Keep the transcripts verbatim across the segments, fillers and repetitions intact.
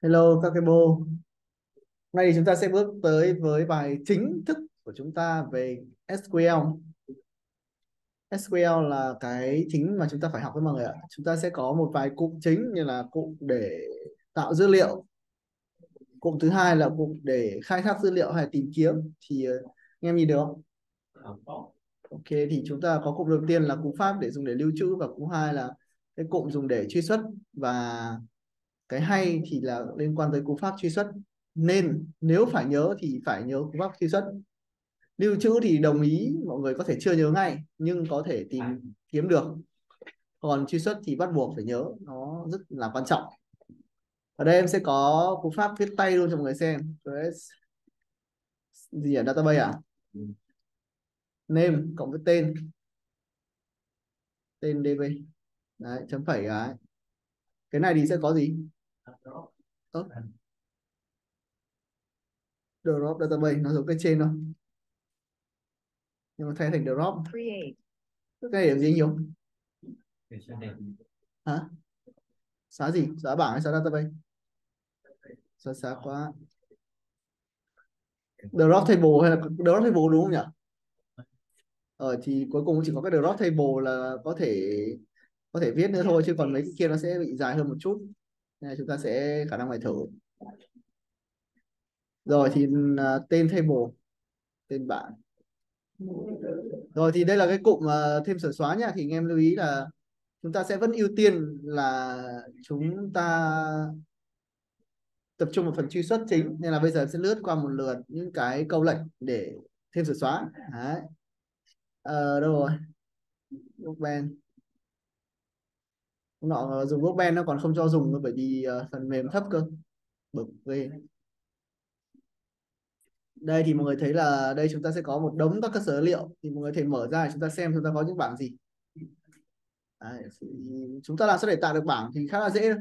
Hello các cái bô. Hôm nay thì chúng ta sẽ bước tới với bài chính thức của chúng ta về ét quy eo. ét quy eo là cái chính mà chúng ta phải học với mọi người ạ. Chúng ta sẽ có một vài cụm chính như là cụm để tạo dữ liệu. Cụm thứ hai là cụm để khai thác dữ liệu hay tìm kiếm. Thì uh, anh em nhìn được không? Ok, thì chúng ta có cụm đầu tiên là cụm pháp để dùng để lưu trữ, và cụm hai là cái cụm dùng để truy xuất, và cái hay thì là liên quan tới cú pháp truy xuất. Nên nếu phải nhớ thì phải nhớ cú pháp truy xuất. Lưu trữ thì đồng ý mọi người có thể chưa nhớ ngay nhưng có thể tìm kiếm được, còn truy xuất thì bắt buộc phải nhớ, nó rất là quan trọng. Ở đây em sẽ có cú pháp viết tay luôn cho mọi người xem. Gì ở database à? Name cộng với tên, tên đê bê đấy, chấm phẩy cái cái này thì sẽ có gì? Ơ, drop database nó giống cái trên không, nhưng mà thay thành drop. Cái này là gì nhiều hả? Xóa gì? Xóa bảng hay xóa database? Xóa xóa quá. Drop table hay là drop table đúng không nhỉ? Ờ thì cuối cùng chỉ có cái drop table là có thể có thể viết nữa thôi, chứ còn mấy cái kia nó sẽ bị dài hơn một chút. Nên chúng ta sẽ khả năng phải thử. Rồi thì uh, tên table, tên bảng. Rồi thì đây là cái cụm uh, thêm sửa xóa nha. Thì anh em lưu ý là chúng ta sẽ vẫn ưu tiên là chúng ta tập trung vào phần truy xuất chính, nên là bây giờ em sẽ lướt qua một lượt những cái câu lệnh để thêm sửa xóa. Đấy. Ờ, đâu rồi? Workbench. Nọ dùng Workbench nó còn không cho dùng nữa bởi vì uh, phần mềm thấp cơ, bực ghê. Đây thì mọi người thấy là đây chúng ta sẽ có một đống các cơ sở dữ liệu, thì mọi người thể mở ra chúng ta xem chúng ta có những bảng gì. Đấy, chúng ta làm sao để tạo được bảng thì khá là dễ.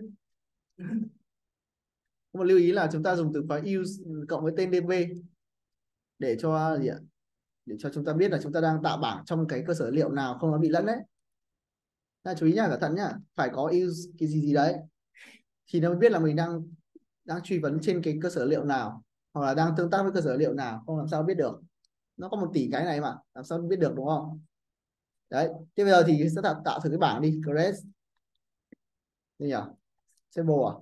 Một lưu ý là chúng ta dùng từ khóa use cộng với tên đê bê để cho gì ạ? Để cho chúng ta biết là chúng ta đang tạo bảng trong cái cơ sở dữ liệu nào, không nó bị lẫn đấy. Ta chú ý nhá, cẩn thận nhá, phải có use cái gì gì đấy thì nó mới biết là mình đang đang truy vấn trên cái cơ sở dữ liệu nào, hoặc là đang tương tác với cơ sở dữ liệu nào, không làm sao biết được. Nó có một tỷ cái này mà làm sao biết được, đúng không? Đấy, thế bây giờ thì sẽ tạo, tạo thử cái bảng đi. Create gì nhỉ? Table à?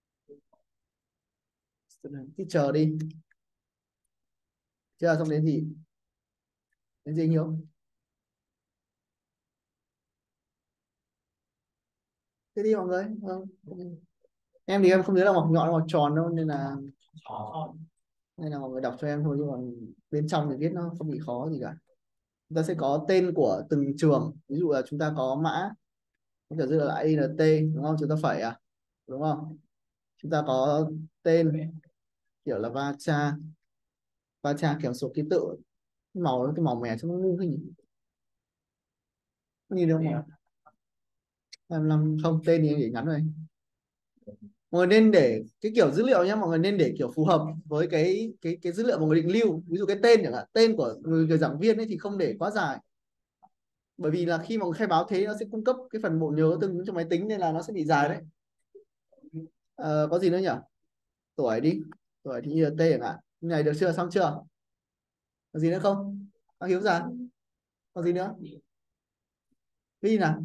Teacher đi. Chưa, xong đến gì? Đến gì nhiều? Thế đi mọi người. Vâng. Em thì em không nhớ là mọc nhọn mọc tròn đâu, nên là nên là mọi người đọc cho em thôi, chứ còn bên trong thì viết nó không bị khó gì cả. Chúng ta sẽ có tên của từng trường, ví dụ là chúng ta có mã, có thể dựa là i en tê đúng không, chúng ta phải à, đúng không? Chúng ta có tên kiểu là va cha, va cha kéo số ký tự. Màu cái màu mè cho nó ngu cái gì, nó nhìn được màu hai mươi lăm không, tên thì em để ngắn rồi. Mọi người nên để cái kiểu dữ liệu nhé, mọi người nên để kiểu phù hợp với cái cái cái dữ liệu mọi người định lưu. Ví dụ cái tên chẳng hạn, tên của người, người giảng viên ấy thì không để quá dài, bởi vì là khi mà khai báo thế nó sẽ cung cấp cái phần bộ nhớ tương ứng cho máy tính, nên là nó sẽ bị dài đấy. Ờ, có gì nữa nhỉ? Tuổi đi, tuổi thì i en tê chẳng hạn. Này được chưa, xong chưa? Có gì nữa không? Bác Hiếu ra, có gì nữa? Cái gì nào?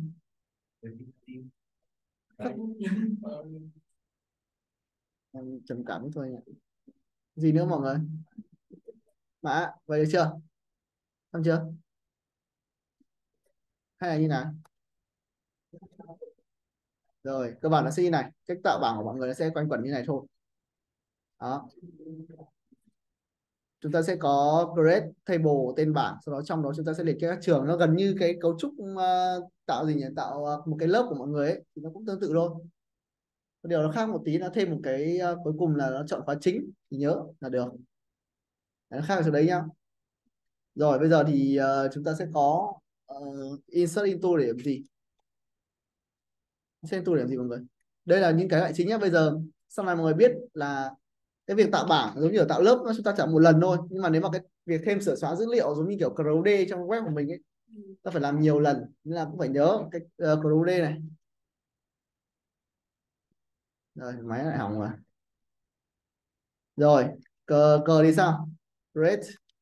Em trầm cảm thôi nhỉ. Gì nữa mọi người? Mã vậy được chưa? Xong chưa? Hay là như nào? Rồi cơ bản nó sẽ như này, cách tạo bảng của mọi người nó sẽ quanh quẩn như này thôi. Đó, chúng ta sẽ có create table tên bảng, sau đó trong đó chúng ta sẽ liệt kê các trường. Nó gần như cái cấu trúc uh, tạo gì nhỉ, tạo uh, một cái lớp của mọi người ấy, thì nó cũng tương tự thôi. Điều nó khác một tí, nó thêm một cái uh, cuối cùng là nó chọn khóa chính thì nhớ là được. Nó khác ở chỗ đấy nhá. Rồi bây giờ thì uh, chúng ta sẽ có uh, insert into để làm gì? Insert into để làm gì mọi người? Đây là những cái loại chính nhá. Bây giờ sau này mọi người biết là cái việc tạo bảng giống như ở tạo lớp, nó chúng ta chọn một lần thôi, nhưng mà nếu mà cái việc thêm sửa xóa dữ liệu giống như kiểu crud trong web của mình ấy, ta phải làm nhiều lần, nên là cũng phải nhớ cái uh, crud này. Rồi máy lại hỏng rồi. Rồi, cờ cờ thì sao? Create.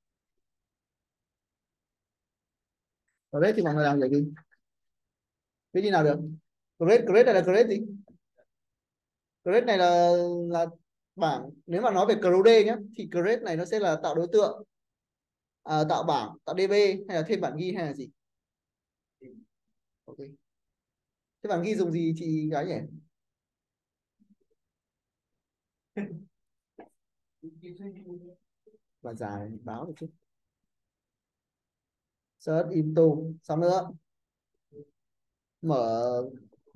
Create thì mọi người làm cái gì? Viết như nào được? Create, create này là create gì? Create này là là bảng. Nếu mà nói về CRUD nhé thì create này nó sẽ là tạo đối tượng, à, tạo bảng, tạo đê bê, hay là thêm bản ghi, hay là gì? Ok. Thế bản ghi dùng gì chị gái nhỉ? Và dài báo được chứ. Search into. Xong nữa. Mở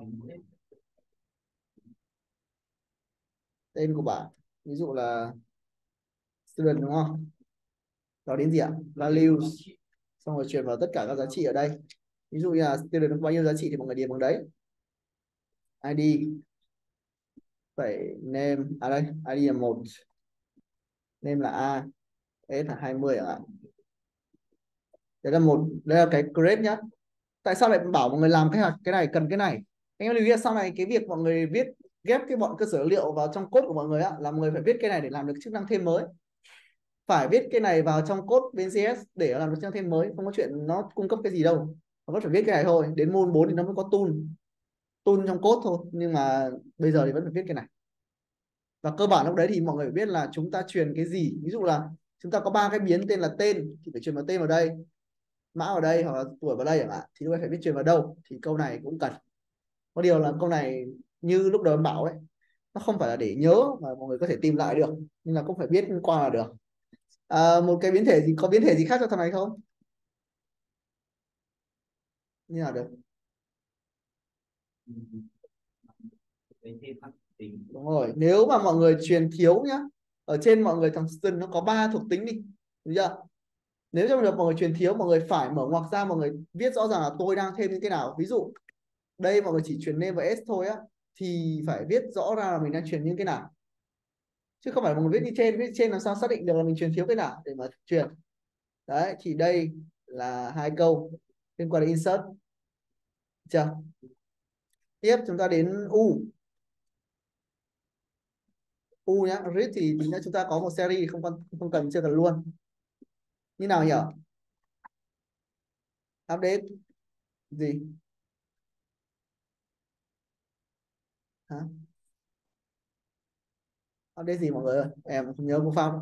tên của bảng. Ví dụ là student đúng không? Đó đến gì ạ? Values. Xong rồi truyền vào tất cả các giá trị ở đây. Ví dụ như là student có bao nhiêu giá trị thì mọi người điền bằng đấy. i đê phải name, à đây, i đê là một, name là A, S là hai mươi ạ. Đấy là một, đây là cái grade nhá. Tại sao lại bảo mọi người làm cái cái này, cần cái này? Anh em lưu ý là sau này cái việc mọi người viết ghép cái bọn cơ sở dữ liệu vào trong code của mọi người á, là mọi người phải viết cái này để làm được chức năng thêm mới. Phải viết cái này vào trong code bên xê ét để làm được chức năng thêm mới, không có chuyện nó cung cấp cái gì đâu. Nó có phải viết cái này thôi, đến môn bốn thì nó mới có tool tool trong code thôi, nhưng mà bây giờ thì vẫn phải viết cái này. Và cơ bản lúc đấy thì mọi người phải biết là chúng ta truyền cái gì. Ví dụ là chúng ta có ba cái biến tên là tên thì phải truyền vào tên vào đây, mã vào đây, hoặc là tuổi vào đây chẳng hạn, thì lúc ấy phải biết truyền vào đâu. Thì câu này cũng cần. Có điều là câu này như lúc đầu em bảo ấy, nó không phải là để nhớ mà mọi người có thể tìm lại được, nhưng là cũng phải biết qua là được. À, một cái biến thể gì, có biến thể gì khác cho thằng này không? Như nào được? Đúng rồi, nếu mà mọi người truyền thiếu nhá, ở trên mọi người thằng student nó có ba thuộc tính đi, đúng chưa? Nếu trong trường hợp mọi người truyền thiếu, mọi người phải mở ngoặc ra, mọi người viết rõ ràng là tôi đang thêm những cái nào. Ví dụ đây mọi người chỉ truyền name và s thôi á, thì phải viết rõ ra là mình đang truyền những cái nào, chứ không phải mọi người viết như trên. Viết trên làm sao xác định được là mình truyền thiếu cái nào để mà truyền. Đấy thì đây là hai câu liên quan đến insert. Chưa? Tiếp chúng ta đến u. U nhá, read thì, thì chúng ta có một series, không cần không cần chưa cần luôn. Như nào nhỉ? Update gì? Hả? Update gì mọi người ơi? Em không nhớ cô Phong.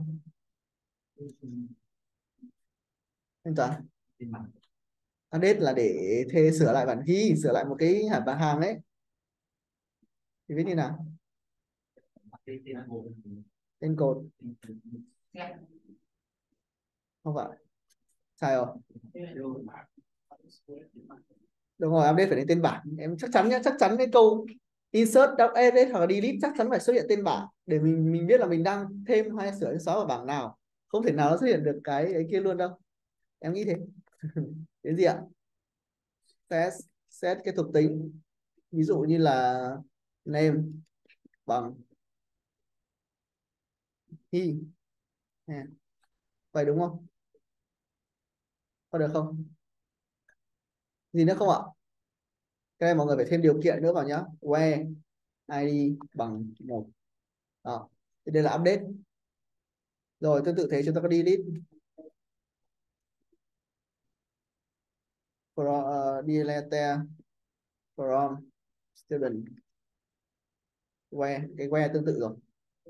Anh Toàn. Update là để thuê sửa lại bản ghi, sửa lại một cái hẳn bản hàng ấy. Thì viết như nào? Tên code. Không phải. Sai rồi. Đúng rồi, update phải đến tên bản. Em chắc chắn nhé, chắc chắn cái câu insert update hoặc là delete chắc chắn phải xuất hiện tên bản để mình mình biết là mình đang thêm hay sửa xóa vào bảng nào. Không thể nào nó xuất hiện được cái ấy kia luôn đâu. Em nghĩ thế. Cái gì ạ? Set set cái thuộc tính. Ví dụ như là name bằng he. Nè. Vậy đúng không? Có được không? Gì nữa không ạ? Cái này mọi người phải thêm điều kiện nữa vào nhá. Where i đê bằng một. Đó. Thì đây là update. Rồi tương tự thế chúng ta có delete. From, uh, delete from student. Where, cái where tương tự rồi.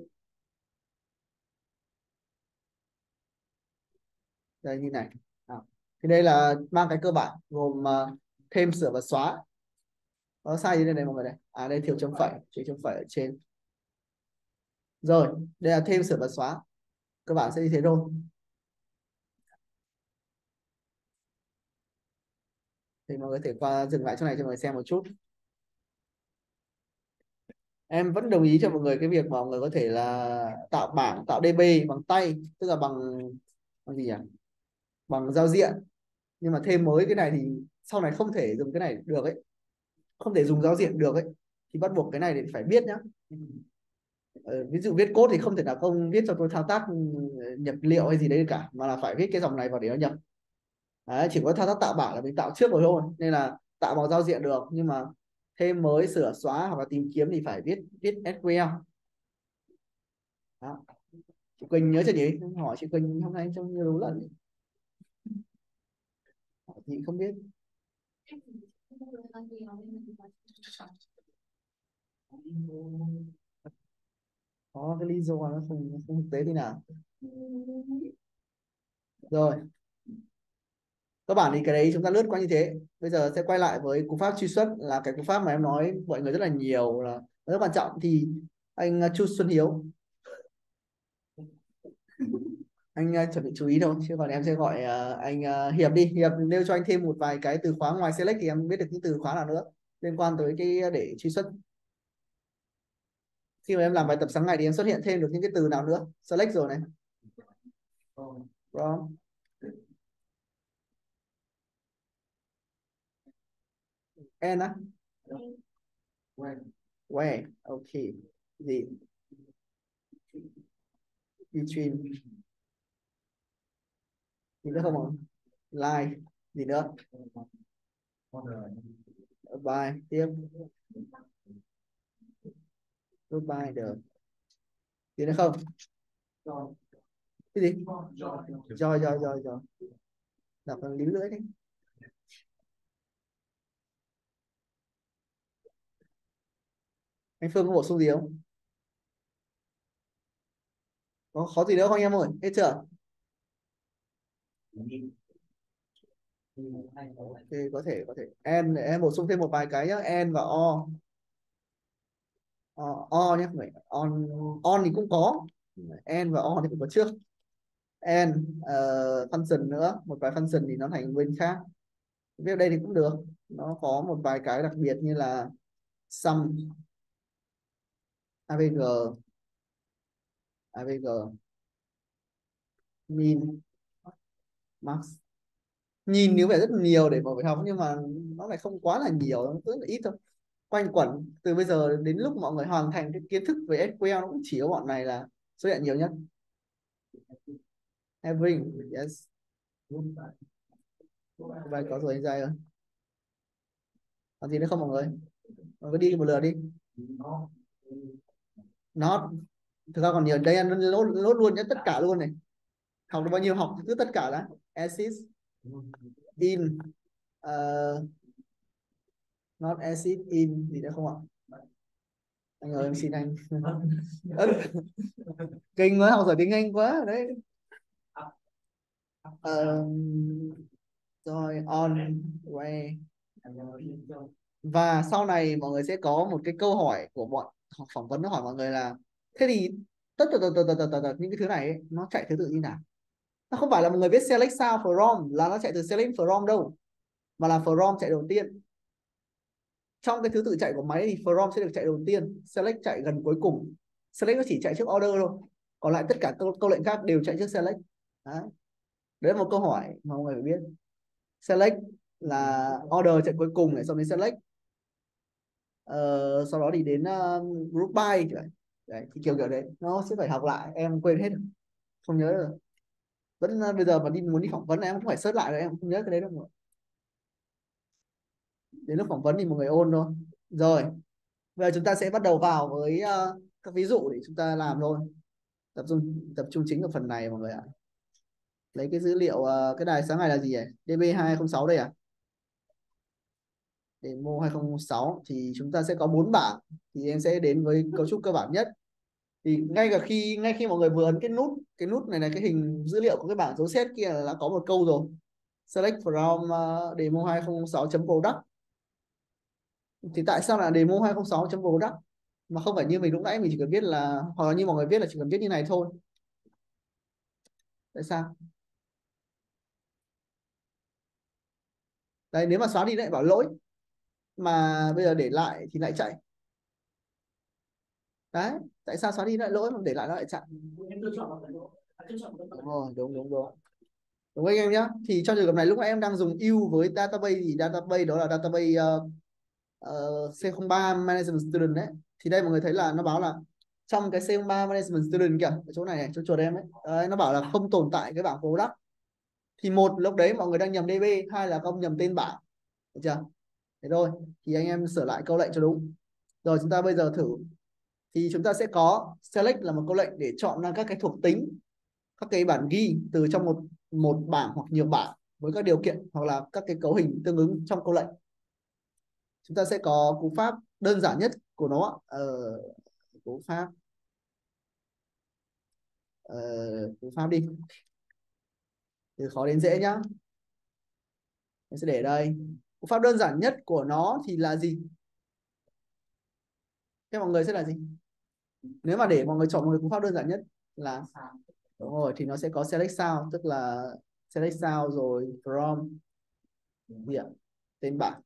Đây như này. Đó. Thì đây là mang cái cơ bản gồm uh, thêm, sửa và xóa. Có sai gì đây này mọi người này? À đây thiếu chấm phẩy, thiếu chấm phẩy ở trên. Rồi, đây là thêm, sửa và xóa. Cơ bản sẽ như thế thôi. Thì mọi người có thể qua dừng lại chỗ này cho mọi người xem một chút. Em vẫn đồng ý cho mọi người cái việc mà mọi người có thể là tạo bảng, tạo đê bê bằng tay, tức là bằng bằng gì nhỉ? Bằng giao diện. Nhưng mà thêm mới cái này thì sau này không thể dùng cái này được ấy, không thể dùng giao diện được ấy, thì bắt buộc cái này thì phải biết nhá. Ờ, ví dụ viết code thì không thể nào không viết cho tôi thao tác nhập liệu hay gì đấy cả, mà là phải viết cái dòng này vào để nó nhập. Đấy, chỉ có thao tác tạo bảng là mình tạo trước rồi thôi, nên là tạo bằng giao diện được, nhưng mà thêm mới, sửa xóa hoặc là tìm kiếm thì phải viết viết ét quy lờ. Đó. Chị Quỳnh nhớ chưa nhỉ? Hỏi chị Quỳnh hôm nay trong nhiều đúng lần chị không biết. Có cái lý do nó không, nó không thực tế thế nào. Rồi cơ bản thì cái đấy chúng ta lướt qua như thế. Bây giờ sẽ quay lại với cú pháp truy xuất, là cái cú pháp mà em nói mọi người rất là nhiều, là rất quan trọng. Thì anh uh, Chu Xuân Hiếu, anh uh, chuẩn bị chú ý thôi, chứ còn em sẽ gọi uh, anh uh, Hiệp đi. Hiệp nêu cho anh thêm một vài cái từ khóa ngoài select, thì em biết được những từ khóa nào nữa liên quan tới cái để truy xuất. Khi mà em làm bài tập sáng ngày thì em xuất hiện thêm được những cái từ nào nữa? Select rồi này, from, and á, where, ok, gì, between, gì nữa không ạ? Like, gì nữa? By, tiếp, goodbye, được. Gì nữa không? Cái gì? Rồi rồi rồi rồi, đọc bằng líu lưỡi đấy. Anh Phương có bổ sung gì không? Có khó gì nữa không anh em ơi? Hết chưa? Ok, có thể có thể en, để em bổ sung thêm một vài cái nhá. En và o. o, o nhé, phải on. On thì cũng có, en và o thì cũng có trước. En uh, function nữa, một vài function thì nó thành bên khác. Viết ở đây thì cũng được, nó có một vài cái đặc biệt như là sum, avg, avg, min, max. Nhìn nếu phải rất nhiều để mà phải học, nhưng mà nó lại không quá là nhiều, nó rất là ít thôi. Quanh quẩn từ bây giờ đến lúc mọi người hoàn thành cái kiến thức về ét quy eo, nó cũng chỉ có bọn này là xuất hiện nhiều nhất. Having, yes. Bài có rồi anh trai ơi. Còn gì nữa không mọi người? Mọi người đi một lượt đi. Not, thực ra còn nhiều đây, anh nốt nốt luôn nhé, tất cả luôn này. Học được bao nhiêu học cứ tất cả đã. Assist, in, uh, not assist, in, gì nữa không ạ? Anh ơi em xin anh. Kinh quá, học giỏi tiếng Anh quá đấy. Ờ, rồi on way. Và sau này mọi người sẽ có một cái câu hỏi của bọn phỏng vấn, nó hỏi mọi người là thế thì tất tất tất tất tất tất tất những cái thứ này ấy, nó chạy thứ tự như nào? Nó không phải là một người viết select sao from là nó chạy từ select from đâu, mà là from chạy đầu tiên. Trong cái thứ tự chạy của máy thì from sẽ được chạy đầu tiên, select chạy gần cuối cùng. Select nó chỉ chạy trước order thôi, còn lại tất cả câu, câu lệnh khác đều chạy trước select. Đấy. Đấy là một câu hỏi mà mọi người phải biết. Select là order chạy cuối cùng này, xong đến select, ờ, sau đó thì đến uh, group by. Đấy, thì kiểu kiểu đấy nó sẽ phải học lại, em quên hết rồi. Không nhớ được. Vẫn uh, bây giờ mà đi muốn đi phỏng vấn em cũng phải search lại rồi, em không nhớ cái đấy đâu. Đến lúc phỏng vấn thì một người ôn thôi. Rồi bây giờ chúng ta sẽ bắt đầu vào với uh, các ví dụ để chúng ta làm thôi. Tập trung tập trung chính vào phần này mọi người ạ. Lấy cái dữ liệu uh, cái đài sáng ngày là gì vậy? đê bê hai không sáu đây à? Demo hai không không sáu thì chúng ta sẽ có bốn bảng. Thì em sẽ đến với cấu trúc cơ bản nhất. Thì ngay cả khi ngay khi mọi người vừa ấn cái nút cái nút này là cái hình dữ liệu của cái bảng dấu set kia là đã có một câu rồi. Select from uh, demo hai không không sáu product. Thì tại sao là demo hai không không sáu product mà không phải như mình lúc nãy mình chỉ cần viết là, hoặc là như mọi người viết là chỉ cần viết như này thôi? Tại sao? Đấy, nếu mà xóa đi lại bảo lỗi, mà bây giờ để lại thì lại chạy. Đấy, tại sao xóa đi lại lỗi mà để lại nó lại chạy? Đúng rồi, đúng đúng đúng. Đúng anh em nhá. Thì trong trường hợp này lúc nãy em đang dùng u với database, thì database đó là database uh, uh, xê không ba management student đấy. Thì đây mọi người thấy là nó báo là trong cái xê không ba management student kìa, ở chỗ này, này chỗ chuột em ấy, đấy, nó bảo là không tồn tại cái bảng product. Thì một lúc đấy mọi người đang nhầm đê bê, hai là không nhầm tên bảng, được chưa? Thế thôi, thì anh em sửa lại câu lệnh cho đúng. Rồi chúng ta bây giờ thử thì chúng ta sẽ có select là một câu lệnh để chọn ra các cái thuộc tính, các cái bản ghi từ trong một một bảng hoặc nhiều bảng với các điều kiện hoặc là các cái cấu hình tương ứng trong câu lệnh. Chúng ta sẽ có cú pháp đơn giản nhất của nó, ờ, cú pháp ờ, cú pháp đi từ khó đến dễ nhá. Mình sẽ để đây. Cú pháp đơn giản nhất của nó thì là gì? Thế mọi người sẽ là gì? Nếu mà để mọi người chọn một cái cú pháp đơn giản nhất là, đúng rồi, thì nó sẽ có select sound, tức là select sound rồi from gì ạ? Tên bảng.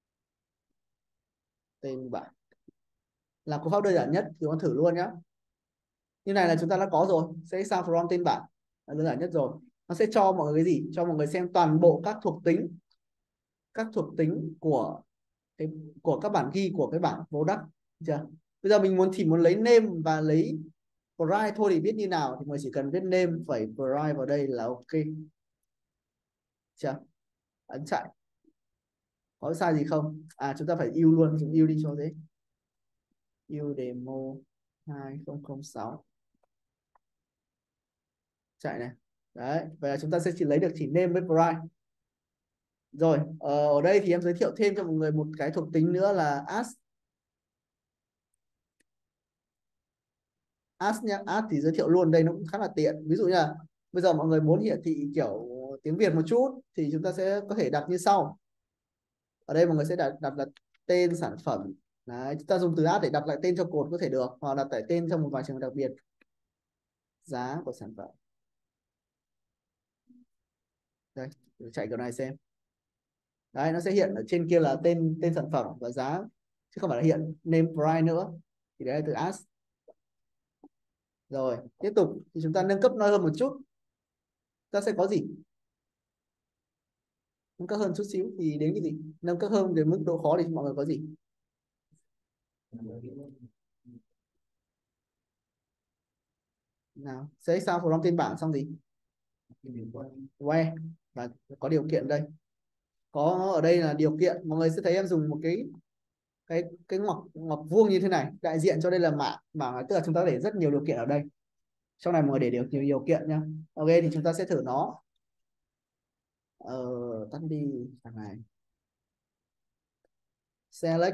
Tên bảng là cú pháp đơn giản nhất, thì con thử luôn nhá. Như này là chúng ta đã có rồi, select sound from tên bảng là đơn giản nhất rồi. Nó sẽ cho mọi người cái gì? Cho mọi người xem toàn bộ các thuộc tính, các thuộc tính của cái của các bản ghi của cái bảng product. Chưa? Bây giờ mình muốn chỉ muốn lấy name và lấy price thôi thì biết như nào, thì mình chỉ cần viết name phẩy price vào đây là ok. Chưa? Ấn chạy. Có sai gì không? À, chúng ta phải yêu luôn, chúng yêu đi cho dễ. Yêu demo hai không không sáu. Chạy này. Đấy, vậy là chúng ta sẽ chỉ lấy được chỉ name với price. Rồi, ờ, ở đây thì em giới thiệu thêm cho mọi người một cái thuộc tính nữa là ask. Ask nhá, ask thì giới thiệu luôn đây, nó cũng khá là tiện. Ví dụ như là bây giờ mọi người muốn hiển thị kiểu tiếng Việt một chút thì chúng ta sẽ có thể đặt như sau. Ở đây mọi người sẽ đặt đặt là tên sản phẩm. Đấy, chúng ta dùng từ add để đặt lại tên cho cột có thể được, hoặc đặt lại tên trong một vài trường hợp đặc biệt. Giá của sản phẩm. Đây, chạy kiểu này xem. Đấy, nó sẽ hiện ở trên kia là tên tên sản phẩm và giá, chứ không phải là hiện name price nữa. Thì đấy là từ ask. Rồi, tiếp tục thì chúng ta nâng cấp nó hơn một chút. Ta sẽ có gì? Nâng cấp hơn chút xíu thì đến cái gì? Nâng cấp hơn về mức độ khó thì mọi người có gì? Nào, sẽ sao from tên bảng xong gì? Where và có điều kiện đây. Có ở đây là điều kiện, mọi người sẽ thấy em dùng một cái cái cái ngoặc ngoặc vuông như thế này, đại diện cho đây là mảng mảng, tức là chúng ta để rất nhiều điều kiện ở đây. Trong này mọi người để điều nhiều điều kiện nhá. Ok, thì chúng ta sẽ thử nó. Ờ, tắt đi thằng này. Select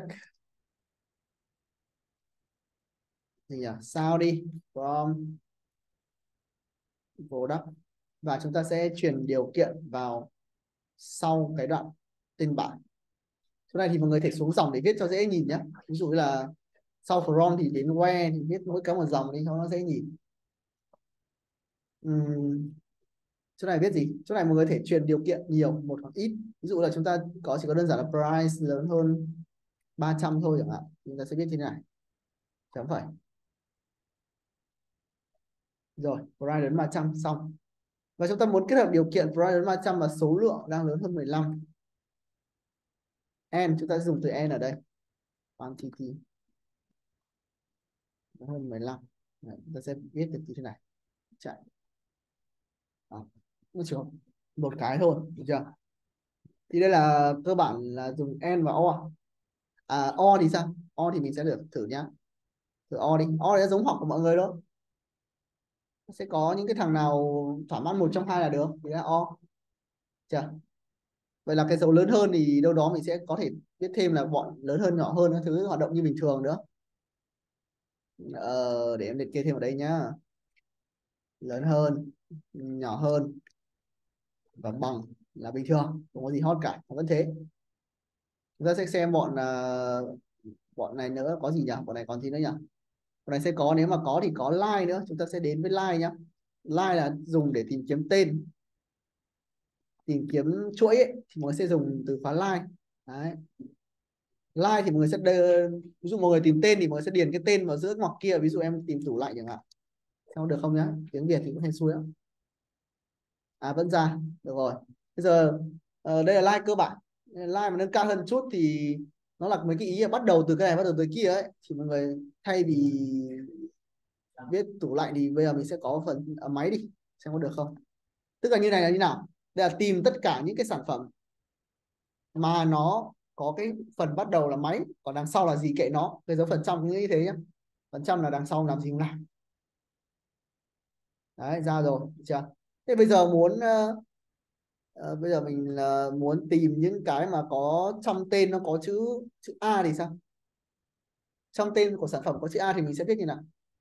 gì nhỉ? Sao đi from product, và chúng ta sẽ truyền điều kiện vào sau cái đoạn tên bảng. Chỗ này thì mọi người thể xuống dòng để viết cho dễ nhìn nhé. Ví dụ như là sau from thì đến where thì viết mỗi cái một dòng đi cho nó dễ nhìn. Uhm, chỗ này viết gì? Chỗ này mọi người thể truyền điều kiện nhiều, một hoặc ít. Ví dụ là chúng ta có chỉ có đơn giản là price lớn hơn ba trăm thôi chẳng hạn, chúng ta sẽ viết như thế này, chấm phẩy. Rồi, price lớn ba trăm xong. Và chúng ta muốn kết hợp điều kiện price lớn ba trăm và số lượng đang lớn hơn mười lăm. N, chúng ta dùng từ N ở đây. Quantity lớn hơn mười lăm. Đấy, chúng ta sẽ viết được như thế này. Chạy. Đó. Nó chỉ có một cái thôi, được chưa? Thì đây là cơ bản là dùng N và O. À, O thì sao? O thì mình sẽ được thử nhá. Thử O đi. O thì giống học của mọi người thôi. Sẽ có những cái thằng nào thỏa mãn một trong hai là được, thì là O. Chưa? Vậy là cái dấu lớn hơn thì đâu đó mình sẽ có thể viết thêm là bọn lớn hơn nhỏ hơn các thứ hoạt động như bình thường nữa. Ờ, để em liệt kê thêm ở đây nhá. Lớn hơn, nhỏ hơn và bằng là bình thường, không có gì hot cả, vẫn thế. Chúng ta sẽ xem bọn uh, bọn này nữa có gì nhỉ? Bọn này còn gì nữa nhỉ? Bọn này sẽ có, nếu mà có thì có line nữa, chúng ta sẽ đến với line nhá. Line là dùng để tìm kiếm tên, tìm kiếm chuỗi ấy, thì mọi người sẽ dùng từ khóa line. Đấy. Line thì mọi người sẽ đơ, ví dụ mọi người tìm tên thì mọi người sẽ điền cái tên vào giữa ngoặc kia, ví dụ em tìm tủ lạnh chẳng hạn. Xem được không nhá? Tiếng Việt thì cũng hay xui lắm. À, vẫn ra được rồi. Bây giờ uh, đây là line cơ bản. Line mà nâng cao hơn chút thì nó là mấy cái ý là bắt đầu từ cái này bắt đầu từ kia ấy, thì mọi người thay vì viết tủ lạnh thì bây giờ mình sẽ có phần à, máy đi xem có được không. Tức là như này là như nào? Đây là tìm tất cả những cái sản phẩm mà nó có cái phần bắt đầu là máy, còn đằng sau là gì kệ nó, cái dấu phần trăm cũng như thế nhé. phần trăm là đằng sau làm gì không làm. Đấy, ra rồi, được chưa? Thế bây giờ muốn uh, uh, bây giờ mình uh, muốn tìm những cái mà có trong tên nó có chữ chữ A thì sao? Trong tên của sản phẩm có chữ A thì mình sẽ viết như nào?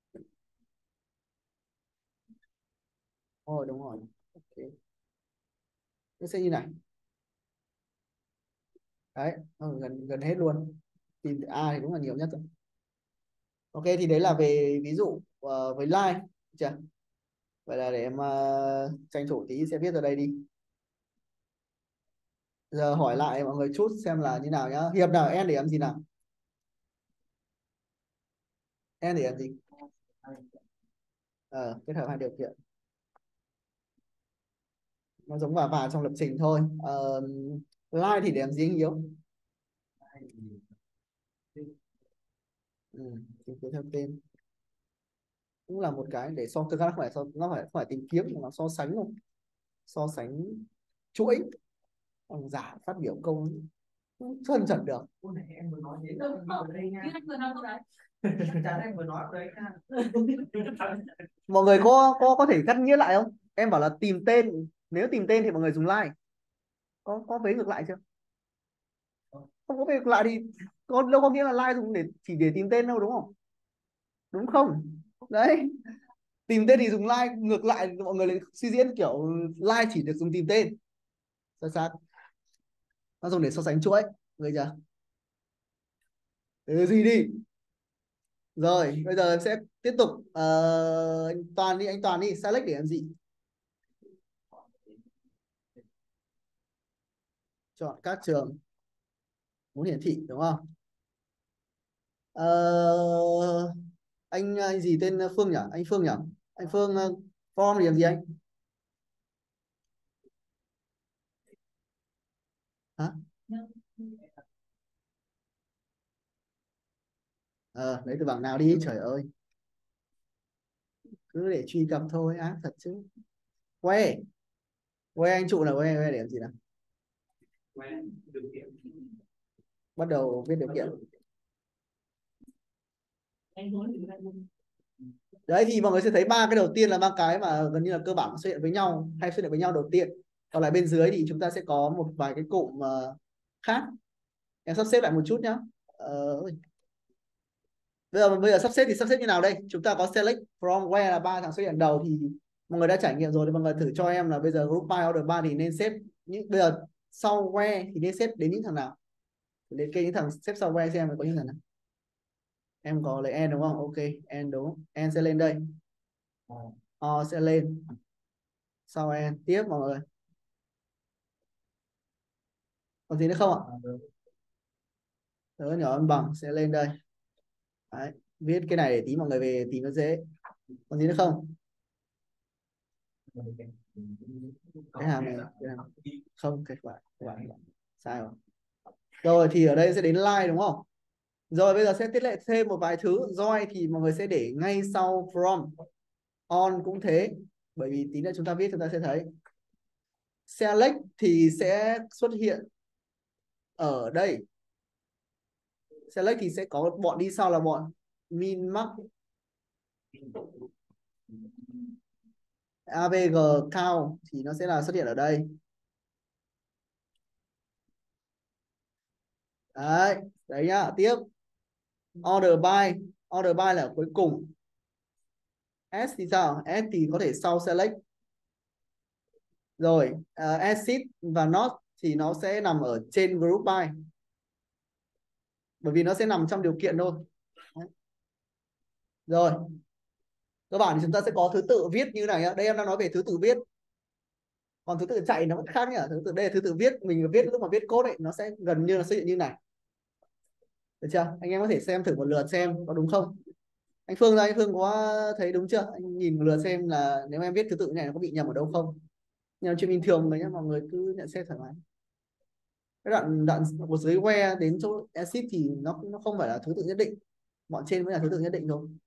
Ồ, đúng rồi. Ok. Nó sẽ như này. Đấy, ừ, gần gần hết luôn. Tìm từ A thì đúng là nhiều nhất rồi. Ok, thì đấy là về ví dụ uh, với like, được chưa? Vậy là để em uh, tranh thủ tí sẽ viết vào đây đi. Giờ hỏi lại mọi người chút xem là như nào nhá. Hiệp nào em để làm gì nào? Em để làm gì? Ờ, kết hợp hai điều kiện. Nó giống và và trong lập trình thôi. Ờ, like thì để làm gì anh Hiếu? Ừ, tìm kiếm theo tên cũng là một cái để so, thực ra nó phải so, nó phải không phải tìm kiếm mà nó so sánh không? So sánh chuỗi. Ông giả phát biểu câu không chân chẩn được. Em vừa nói thế ở đây nha. Chắc chắn em vừa nói ở đấy nha. Mọi người có có có thể cắt nghĩa lại không? Em bảo là tìm tên, nếu tìm tên thì mọi người dùng like. Có có vế ngược lại chưa? Không có vế ngược lại thì có đâu có nghĩa là like dùng để chỉ để tìm tên đâu, đúng không? Đúng không? Đấy, tìm tên thì dùng like, ngược lại mọi người lại suy diễn kiểu like chỉ được dùng tìm tên. Sao sao? Nó dùng để so sánh chuỗi, người chưa? Từ gì đi. Rồi, bây giờ em sẽ tiếp tục. Ờ, anh Toàn đi, anh Toàn đi, select để làm gì? Chọn các trường muốn hiển thị đúng không? Ờ, anh anh gì tên Phương nhỉ? Anh Phương nhỉ? Anh Phương uh, form thì làm gì anh? Hả? Ờ, lấy từ bảng nào đi, trời ơi. Cứ để truy cập thôi, ác thật chứ. Que, que anh trụ là que, que để làm gì nào? Bắt đầu viết điều kiện. Đấy thì mọi người sẽ thấy ba cái đầu tiên là ba cái mà gần như là cơ bản xuất hiện với nhau, hay xuất hiện với nhau đầu tiên. Còn lại bên dưới thì chúng ta sẽ có một vài cái cụm uh, khác. Em sắp xếp lại một chút nhá. Ờ, bây giờ bây giờ sắp xếp thì sắp xếp như nào đây? Chúng ta có select from where là ba thằng xuất hiện đầu thì mọi người đã trải nghiệm rồi, thì mọi người thử cho em là bây giờ group by order ba thì nên xếp những, bây giờ sau where thì nên xếp đến những thằng nào? Đến cái những thằng xếp sau where xem có những thằng nào. Em có lấy n đúng không? Ok, n đúng, n sẽ lên đây, o sẽ lên sau n tiếp mọi người. Còn gì nữa không ạ? Đỡ nhỏ hơn bằng sẽ lên đây. Đấy, viết cái này để tí mọi người về tìm nó dễ. Còn gì nữa không? Cái hàm này, cái hàm không, cái bạn các bạn sai rồi. Rồi thì ở đây sẽ đến line đúng không? Rồi bây giờ sẽ tiết lộ thêm một vài thứ. Join thì mọi người sẽ để ngay sau from. On cũng thế, bởi vì tí nữa chúng ta viết chúng ta sẽ thấy. Select thì sẽ xuất hiện ở đây. Select thì sẽ có bọn đi sau là bọn min max, avg count thì nó sẽ là xuất hiện ở đây. Đấy, đấy nhá. Tiếp order by, order by là ở cuối cùng. S thì sao? S thì có thể sau select. Rồi uh, exit và not thì nó sẽ nằm ở trên group by, bởi vì nó sẽ nằm trong điều kiện thôi. Đấy. Rồi cơ bản thì chúng ta sẽ có thứ tự viết như này. Đây em đang nói về thứ tự viết, còn thứ tự chạy nó vẫn khác nhá. Thứ tự đây là thứ tự viết, mình viết lúc mà viết code ấy nó sẽ gần như là xuất hiện như này, được chưa? Anh em có thể xem thử một lượt xem có đúng không. Anh Phương ra, anh Phương có thấy đúng chưa? Anh nhìn một lượt xem là nếu em viết thứ tự này nó có bị nhầm ở đâu không. Nhưng mà chuyện bình thường đấy nhá, mọi người cứ nhận xét thoải mái. Cái đoạn đoạn một dưới que đến chỗ exit thì nó nó không phải là thứ tự nhất định, bọn trên mới là thứ tự nhất định thôi.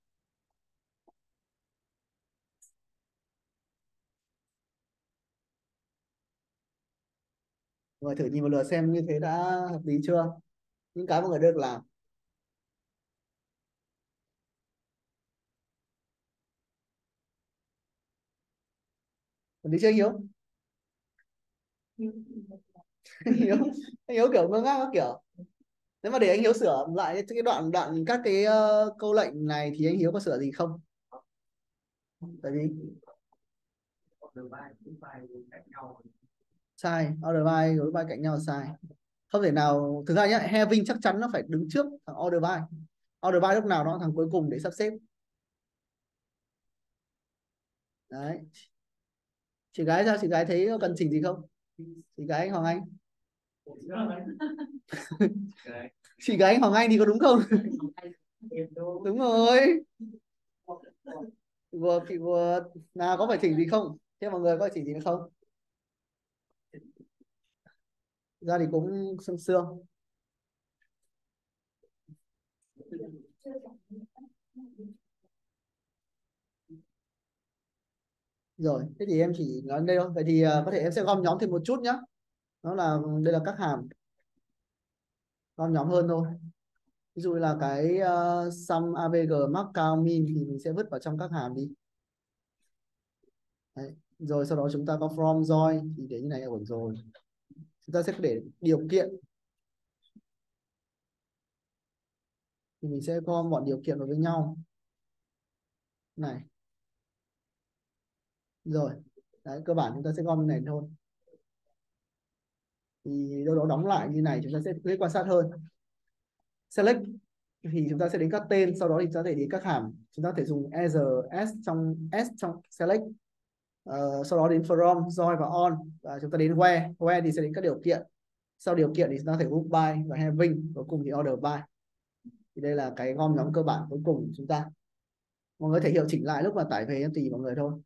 Rồi thử nhìn một lượt xem như thế đã hợp lý chưa, những cái mọi người được làm. Còn đi chưa anh Hiếu? Anh Hiếu anh Hiếu kiểu ngơ ngác các kiểu. Nếu mà để anh Hiếu sửa lại cái đoạn đoạn các cái uh, câu lệnh này thì anh Hiếu có sửa gì không? Tại vì sai, order by order by cạnh nhau là sai. Không thể nào, thực ra nhá, having chắc chắn nó phải đứng trước thằng order by. Order by lúc nào nó thằng cuối cùng để sắp xếp. Đấy. Chị gái sao? Chị gái thấy cần chỉnh gì không? Chị gái anh Hoàng Anh. Chị gái anh Hoàng Anh thì có đúng không? Đúng rồi. Vừa chị vừa nào có phải chỉnh gì không? Thế mọi người có phải chỉnh gì nữa không? Ra thì cũng sương sương. Rồi, thế thì em chỉ nói đây thôi. Vậy thì uh, có thể em sẽ gom nhóm thêm một chút nhá. Đó là đây là các hàm gom nhóm hơn thôi. Ví dụ là cái uh, sum avg max count min thì mình sẽ vứt vào trong các hàm đi. Đấy. Rồi sau đó chúng ta có from join thì để như này là ổn rồi. Chúng ta sẽ để điều kiện thì mình sẽ gom bọn điều kiện vào với nhau này. Rồi đấy, cơ bản chúng ta sẽ gom như này thôi. Thì đâu đó đóng lại như này chúng ta sẽ dễ quan sát hơn. Select thì chúng ta sẽ đến các tên, sau đó thì chúng ta thể đến các hàm, chúng ta thể dùng as s trong s trong select. Uh, sau đó đến from join và on, và chúng ta đến where where thì sẽ đến các điều kiện, sau điều kiện thì chúng ta thể group by và having, cuối cùng thì order by. Thì đây là cái gom nhóm cơ bản cuối cùng của chúng ta. Mọi người thể hiệu chỉnh lại lúc mà tải về em tùy mọi người thôi.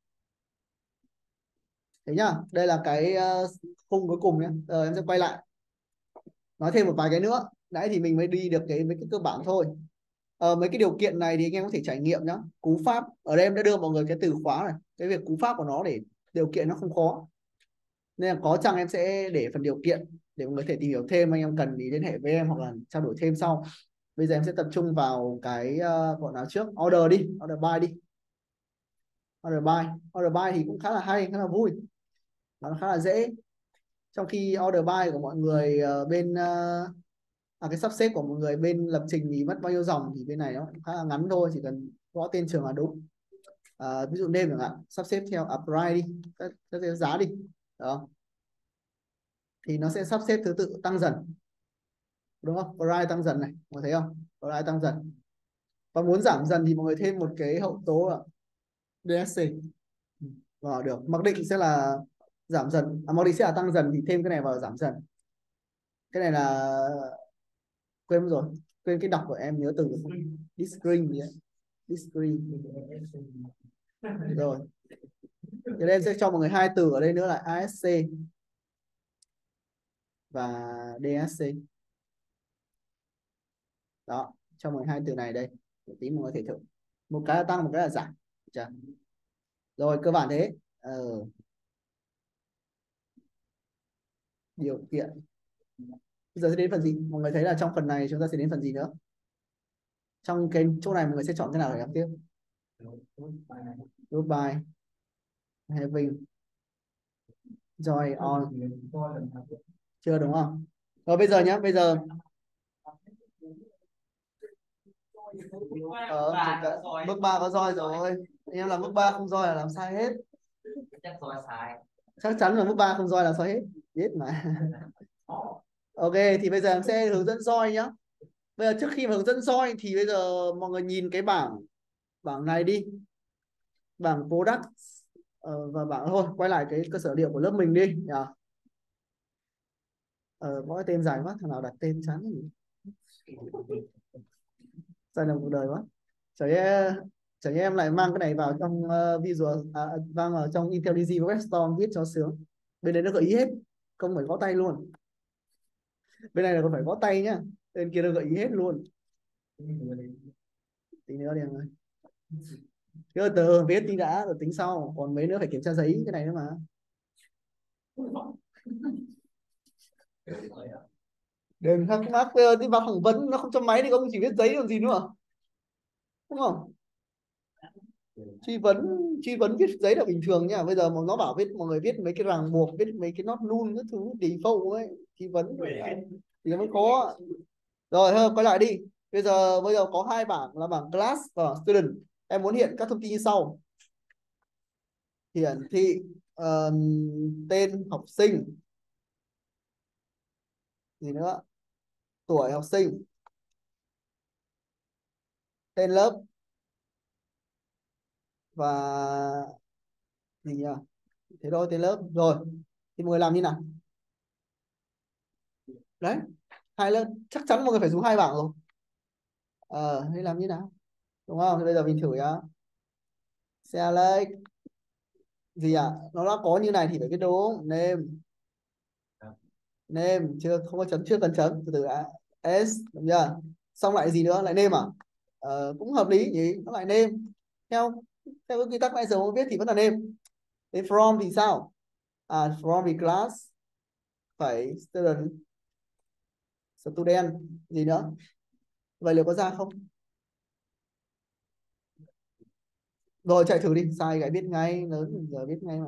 Thế nhá, đây là cái uh, khung cuối cùng nhé. Ờ, em sẽ quay lại nói thêm một vài cái nữa. Nãy thì mình mới đi được cái mấy cái cơ bản thôi. Ờ, mấy cái điều kiện này thì anh em có thể trải nghiệm nhá. Cú pháp ở đây em đã đưa mọi người cái từ khóa này, cái việc cú pháp của nó để điều kiện nó không khó, nên là có chăng em sẽ để phần điều kiện để mọi người thể tìm hiểu thêm. Anh em cần thì liên hệ với em hoặc là trao đổi thêm sau. Bây giờ em sẽ tập trung vào cái uh, gọi nào trước, order đi, order by đi. Order by order by thì cũng khá là hay, khá là vui, nó khá là dễ. Trong khi order by của mọi người uh, bên uh, à, cái sắp xếp của mọi người bên lập trình thì mất bao nhiêu dòng, thì bên này nó khá là ngắn thôi, chỉ cần gõ tên trường là đúng. À, ví dụ name chẳng hạn, sắp xếp theo à, price đi, các, các giá đi đó, thì nó sẽ sắp xếp thứ tự tăng dần, đúng không? Price tăng dần này, mọi người thấy không? Price tăng dần. Còn muốn giảm dần thì mọi người thêm một cái hậu tố là đê ét xê vào được. Mặc định sẽ là giảm dần, à, mặc định sẽ là tăng dần thì thêm cái này vào giảm dần. Cái này là quên rồi, quên cái đọc của em, nhớ từ discrete gì đấy. Discrete rồi. Thì đây em sẽ cho mọi người hai từ ở đây nữa là a ét xê và đê ét xê. Đó, cho mọi người hai từ này đây. Một tí mọi người thể thử. Một cái là tăng, một cái là giảm. Chưa? Rồi cơ bản thế. Ờ, điều kiện. Bây giờ sẽ đến phần gì? Mọi người thấy là trong phần này chúng ta sẽ đến phần gì nữa? Trong cái chỗ này mọi người sẽ chọn cái nào để làm tiếp? Group by, having, join on. Chưa đúng không? Rồi bây giờ nhé, bây giờ ờ, bước ba có roi rồi. Anh em làm bước ba không roi là làm sai hết. Chắc chắn là bước ba không roi là sai hết. Biết mà. Ok, thì bây giờ em sẽ hướng dẫn roi nhá. Bây giờ trước khi mà hướng dẫn roi thì bây giờ mọi người nhìn cái bảng bảng này đi. Bảng product ờ, và bảng thôi, quay lại cái cơ sở liệu của lớp mình đi nhỉ. Ờ, có cái tên dài quá, thằng nào đặt tên chán gì. Sai lầm cuộc đời quá. Chả chả em lại mang cái này vào trong uh, Visual à, mang vào trong IntelliJ WebStorm viết cho sướng. Bên đấy nó gợi ý hết, không phải gõ tay luôn. Bên này là còn phải gõ tay nhá, bên kia nó gợi ý hết luôn. Tí nữa đi em ơi. Cứ từ viết tí đã rồi tính sau, còn mấy nữa phải kiểm tra giấy cái này nữa mà. Đừng thắc mắc, bây giờ đi vào phỏng vấn nó không cho máy thì ông chỉ viết giấy còn gì nữa, đúng không? truy vấn truy vấn viết giấy là bình thường nha. Bây giờ mà nó bảo viết, mọi người viết mấy cái ràng buộc, viết mấy cái nốt nun các thứ default ấy, truy vấn thì nó mới khó. Rồi thôi quay lại đi. Bây giờ bây giờ có hai bảng là bảng class và student. Em muốn hiện các thông tin như sau: hiển thị uh, tên học sinh, gì nữa, tuổi học sinh, tên lớp, và gì nhỉ, thế thôi, tên lớp. Rồi thì mọi người làm như nào đấy? Hai lớp chắc chắn mọi người phải dùng hai bảng rồi. Ờ thế làm như nào, đúng không? Thì bây giờ mình thử nhá. Select gì ạ? À? Nó đã có như này thì phải biết đúng. Name, name chưa, không có chấm, chưa cần chấm, từ từ đã. S đúng chưa? Xong lại gì nữa, lại name à? Ờ, cũng hợp lý nhỉ, nó lại name. Theo theo cái quy tắc nãy giờ mà viết thì vẫn là name. Thế from thì sao? À from thì class phải student, student gì nữa. Vậy liệu có ra không? Rồi chạy thử đi, sai cái biết ngay, lớn giờ biết ngay mà.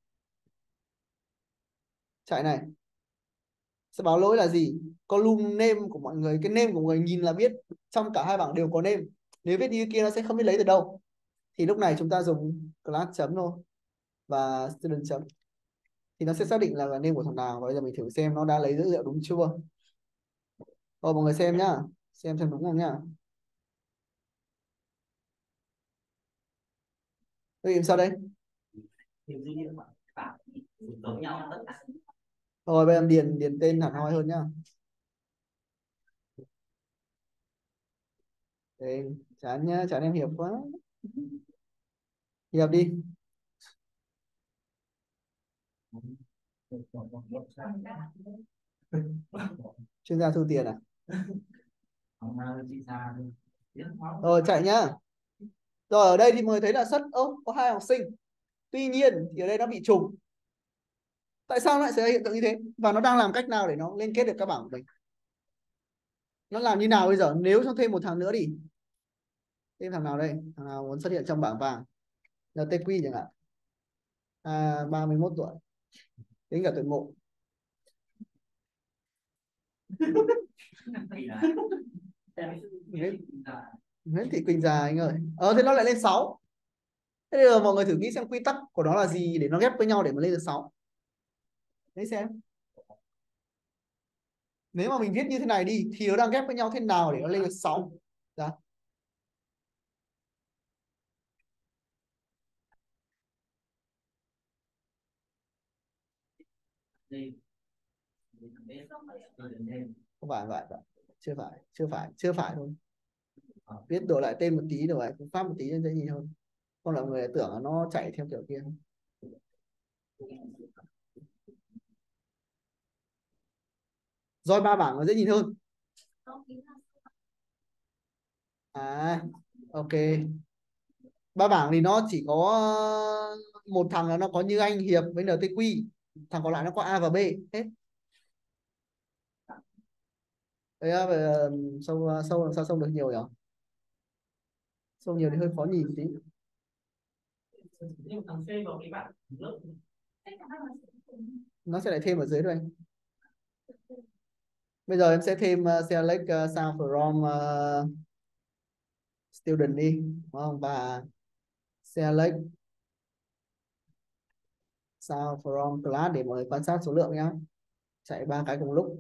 Chạy này, sẽ báo lỗi là gì? Column name của mọi người, cái name của mọi người nhìn là biết trong cả hai bảng đều có name. Nếu viết như kia nó sẽ không biết lấy từ đâu. Thì lúc này chúng ta dùng class chấm thôi và student chấm thì nó sẽ xác định là, là name của thằng nào. Và bây giờ mình thử xem nó đã lấy dữ liệu đúng chưa. Rồi mọi người xem nhá, xem xem đúng không nhá. Tôi làm sao đây? Rồi bây giờ điền điền tên hẳn hoi hơn nhá. Tên chán nhá, chán em Hiệp quá. Hiệp đi. Chuyên gia thu tiền à? Rồi chạy nhá. Rồi ở đây thì mới thấy là sất ơ có hai học sinh. Tuy nhiên thì ở đây nó bị trùng. Tại sao lại xảy ra hiện tượng như thế? Và nó đang làm cách nào để nó liên kết được các bảng của mình? Nó làm như nào bây giờ? Nếu cho thêm một thằng nữa đi. Thêm thằng nào đây? Thằng nào muốn xuất hiện trong bảng vàng? en tê quy chẳng hạn. À, ba mươi mốt tuổi. Tính cả tuổi một. Nguyễn, Nguyễn Thị Quỳnh già anh ơi. Ờ thế nó lại lên sáu. Thế bây giờ mọi người thử nghĩ xem quy tắc của nó là gì để nó ghép với nhau để mà lên được sáu. Đấy xem. Nếu mà mình viết như thế này đi thì nó đang ghép với nhau thế nào để nó lên được sáu? Dạ. Không phải vậy, vậy. Chưa phải, chưa phải, chưa phải thôi. Viết đổi lại tên một tí, đổi lại phương pháp một tí cho dễ nhìn hơn. Không là người lại tưởng là nó chạy theo kiểu kia. Rồi ba bảng nó dễ nhìn hơn. À, ok. Ba bảng thì nó chỉ có một thằng là nó có Như Anh, Hiệp với en tê quy. Thằng còn lại nó có A và B hết. Đấy á, về sâu sâu làm sao sâu được nhiều nhỉ? Sâu nhiều thì hơi khó nhìn tí. Nó sẽ lại thêm ở dưới thôi anh. Bây giờ em sẽ thêm uh, select uh, sound from uh, student đi, đúng không? Và select sound from class để mọi người quan sát số lượng nhé. Chạy ba cái cùng lúc.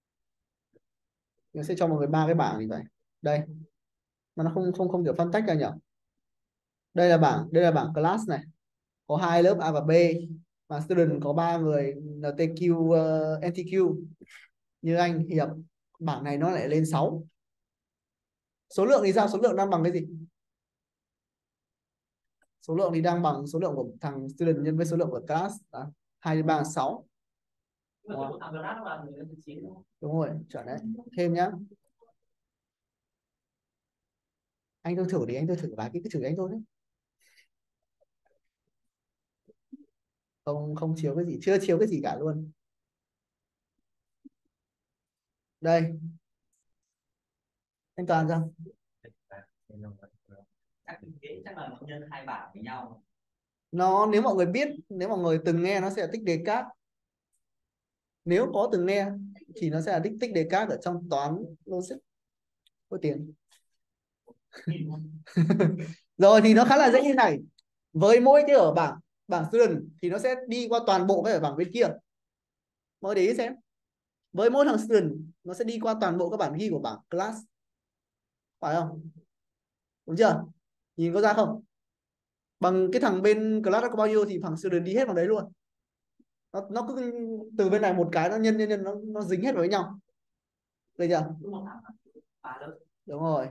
Nó sẽ cho mọi người ba cái bảng như vậy. Đây. Mà nó không không không kiểu phân tách ra nhỉ? Đây là bảng, đây là bảng class này. Có hai lớp A và B. Và student có ba người en tê quy, uh, en tê quy như anh, Hiệp. Bảng này nó lại lên sáu. Số lượng thì sao? Số lượng đang bằng cái gì? Số lượng thì đang bằng số lượng của thằng student nhân với số lượng của class. Đó. hai đến ba là sáu. Đúng, đúng rồi, chuẩn đấy. Thêm nhá. Anh tôi thử đi, anh tôi thử vài cái cái thử anh thôi đấy. Không không chiếu cái gì, chưa chiếu cái gì cả luôn. Đây, anh Toàn ra. mà nó nhân hai bảng với nhau. Nó nếu mọi người biết, nếu mọi người từng nghe nó sẽ là tích Descartes. Nếu có từng nghe thì nó sẽ là tích tích Descartes ở trong toán logic. Có tiền. Rồi thì nó khá là dễ như này. Với mỗi cái ở bảng bảng student thì nó sẽ đi qua toàn bộ cái ở bảng bên kia. Mọi người để ý xem. Với mỗi thằng student nó sẽ đi qua toàn bộ các bản ghi của bảng class. Phải không? Đúng chưa? Nhìn có ra không? Bằng cái thằng bên class nó có bao nhiêu thì thằng student đi hết vào đấy luôn. Nó nó cứ từ bên này một cái nó nhân nhân nhân nó nó dính hết vào với nhau. Được chưa? Đúng rồi.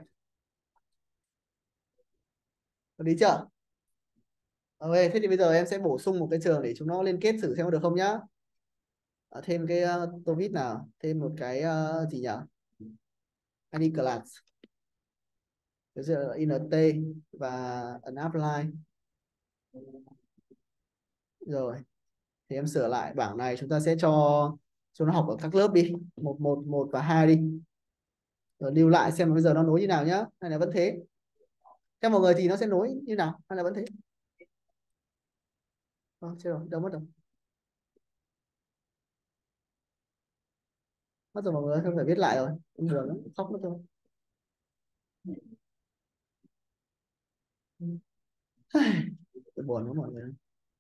Hợp lý chưa? Ok, thế thì bây giờ em sẽ bổ sung một cái trường để chúng nó liên kết thử xem có được không nhá. À, thêm cái uh, tô vít nào, thêm một cái uh, gì nhỉ? i đê class. Bây giờ int và an apply. Rồi, thì em sửa lại bảng này, chúng ta sẽ cho cho nó học ở các lớp đi, một một một và hai đi. Rồi lưu lại xem bây giờ nó nối như nào nhá, hay là vẫn thế. Theo mọi người thì nó sẽ nối như nào, hay là vẫn thế? Ờ, chưa rồi, đâu mất rồi. Mất rồi mọi người, không phải viết lại rồi. Cũng buồn lắm, khóc mất thôi. Buồn lắm mọi người.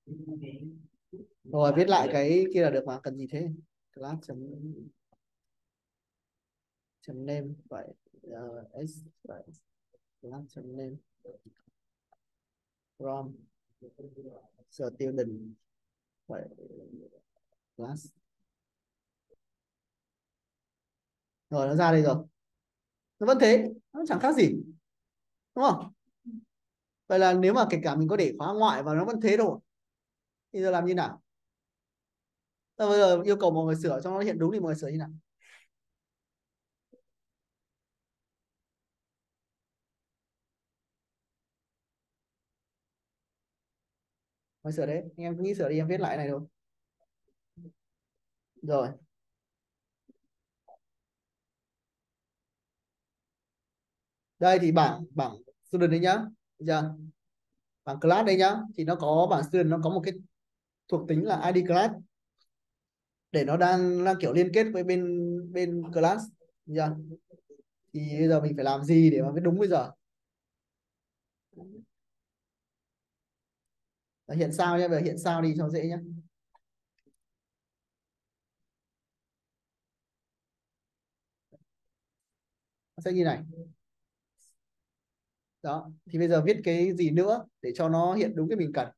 Rồi viết lại cái kia là được mà, cần gì thế? Class chấm chấm name vậy uh, s vậy class chấm name from student vậy class. Rồi nó ra đây rồi. Nó vẫn thế, nó chẳng khác gì, đúng không? Vậy là nếu mà kể cả mình có để khóa ngoại và nó vẫn thế thôi thì giờ làm như nào? Bây giờ yêu cầu mọi người sửa cho nó hiện đúng thì mọi người sửa như nào? Mọi người sửa đấy, anh em cứ nghĩ sửa đi, em viết lại này thôi. Rồi đây thì bảng bảng student đấy nhá. Được chưa? Bảng class đây nhá, thì nó có bảng student, nó có một cái thuộc tính là i đê class để nó đang đang kiểu liên kết với bên bên class. Được chưa? Thì bây giờ mình phải làm gì để mà viết đúng bây giờ? Đã hiện sao nhé, bây giờ hiện sao đi cho dễ nhé. Nó sẽ như này. Đó, thì bây giờ viết cái gì nữa để cho nó hiện đúng cái mình cần.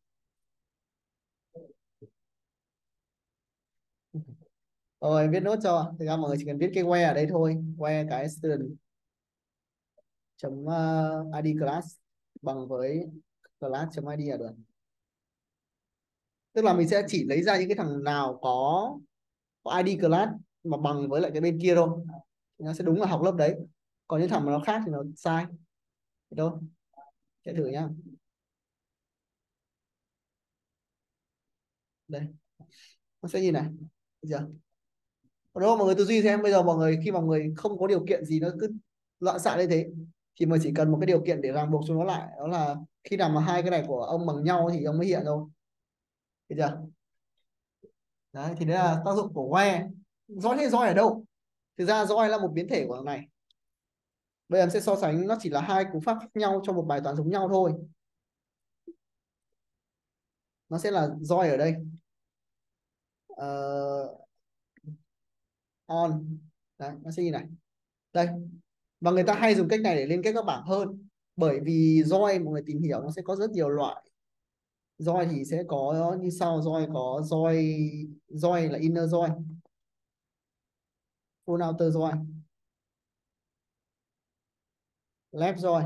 Rồi viết nốt cho, thực ra mọi người chỉ cần viết cái where ở đây thôi, where cái student chấm uh, id class bằng với class chấm id là được. Tức là mình sẽ chỉ lấy ra những cái thằng nào có, có i đê class mà bằng với lại cái bên kia thôi, nó sẽ đúng là học lớp đấy. Còn những thằng mà nó khác thì nó sai. Thế thôi, sẽ thử nhá. Đây, nó sẽ như này. Được chưa? Còn đâu mọi người tư duy xem, bây giờ mọi người khi mà mọi người không có điều kiện gì nó cứ loạn xạ như thế thì mình chỉ cần một cái điều kiện để ràng buộc chúng nó lại, đó là khi nào mà hai cái này của ông bằng nhau thì ông mới hiện thôi. Được chưa? Đấy thì đấy là tác dụng của where. Roi hay roi ở đâu? Thực ra roi là một biến thể của thằng này. Bây giờ em sẽ so sánh, nó chỉ là hai cú pháp khác nhau cho một bài toán giống nhau thôi. Nó sẽ là roi ở đây, uh, on. Đấy, nó sẽ như này. Đây, và người ta hay dùng cách này để liên kết các bảng hơn, bởi vì roi mọi người tìm hiểu nó sẽ có rất nhiều loại. Roi thì sẽ có như sau. Roi có roi roi là inner roi, full outer roi, left roi,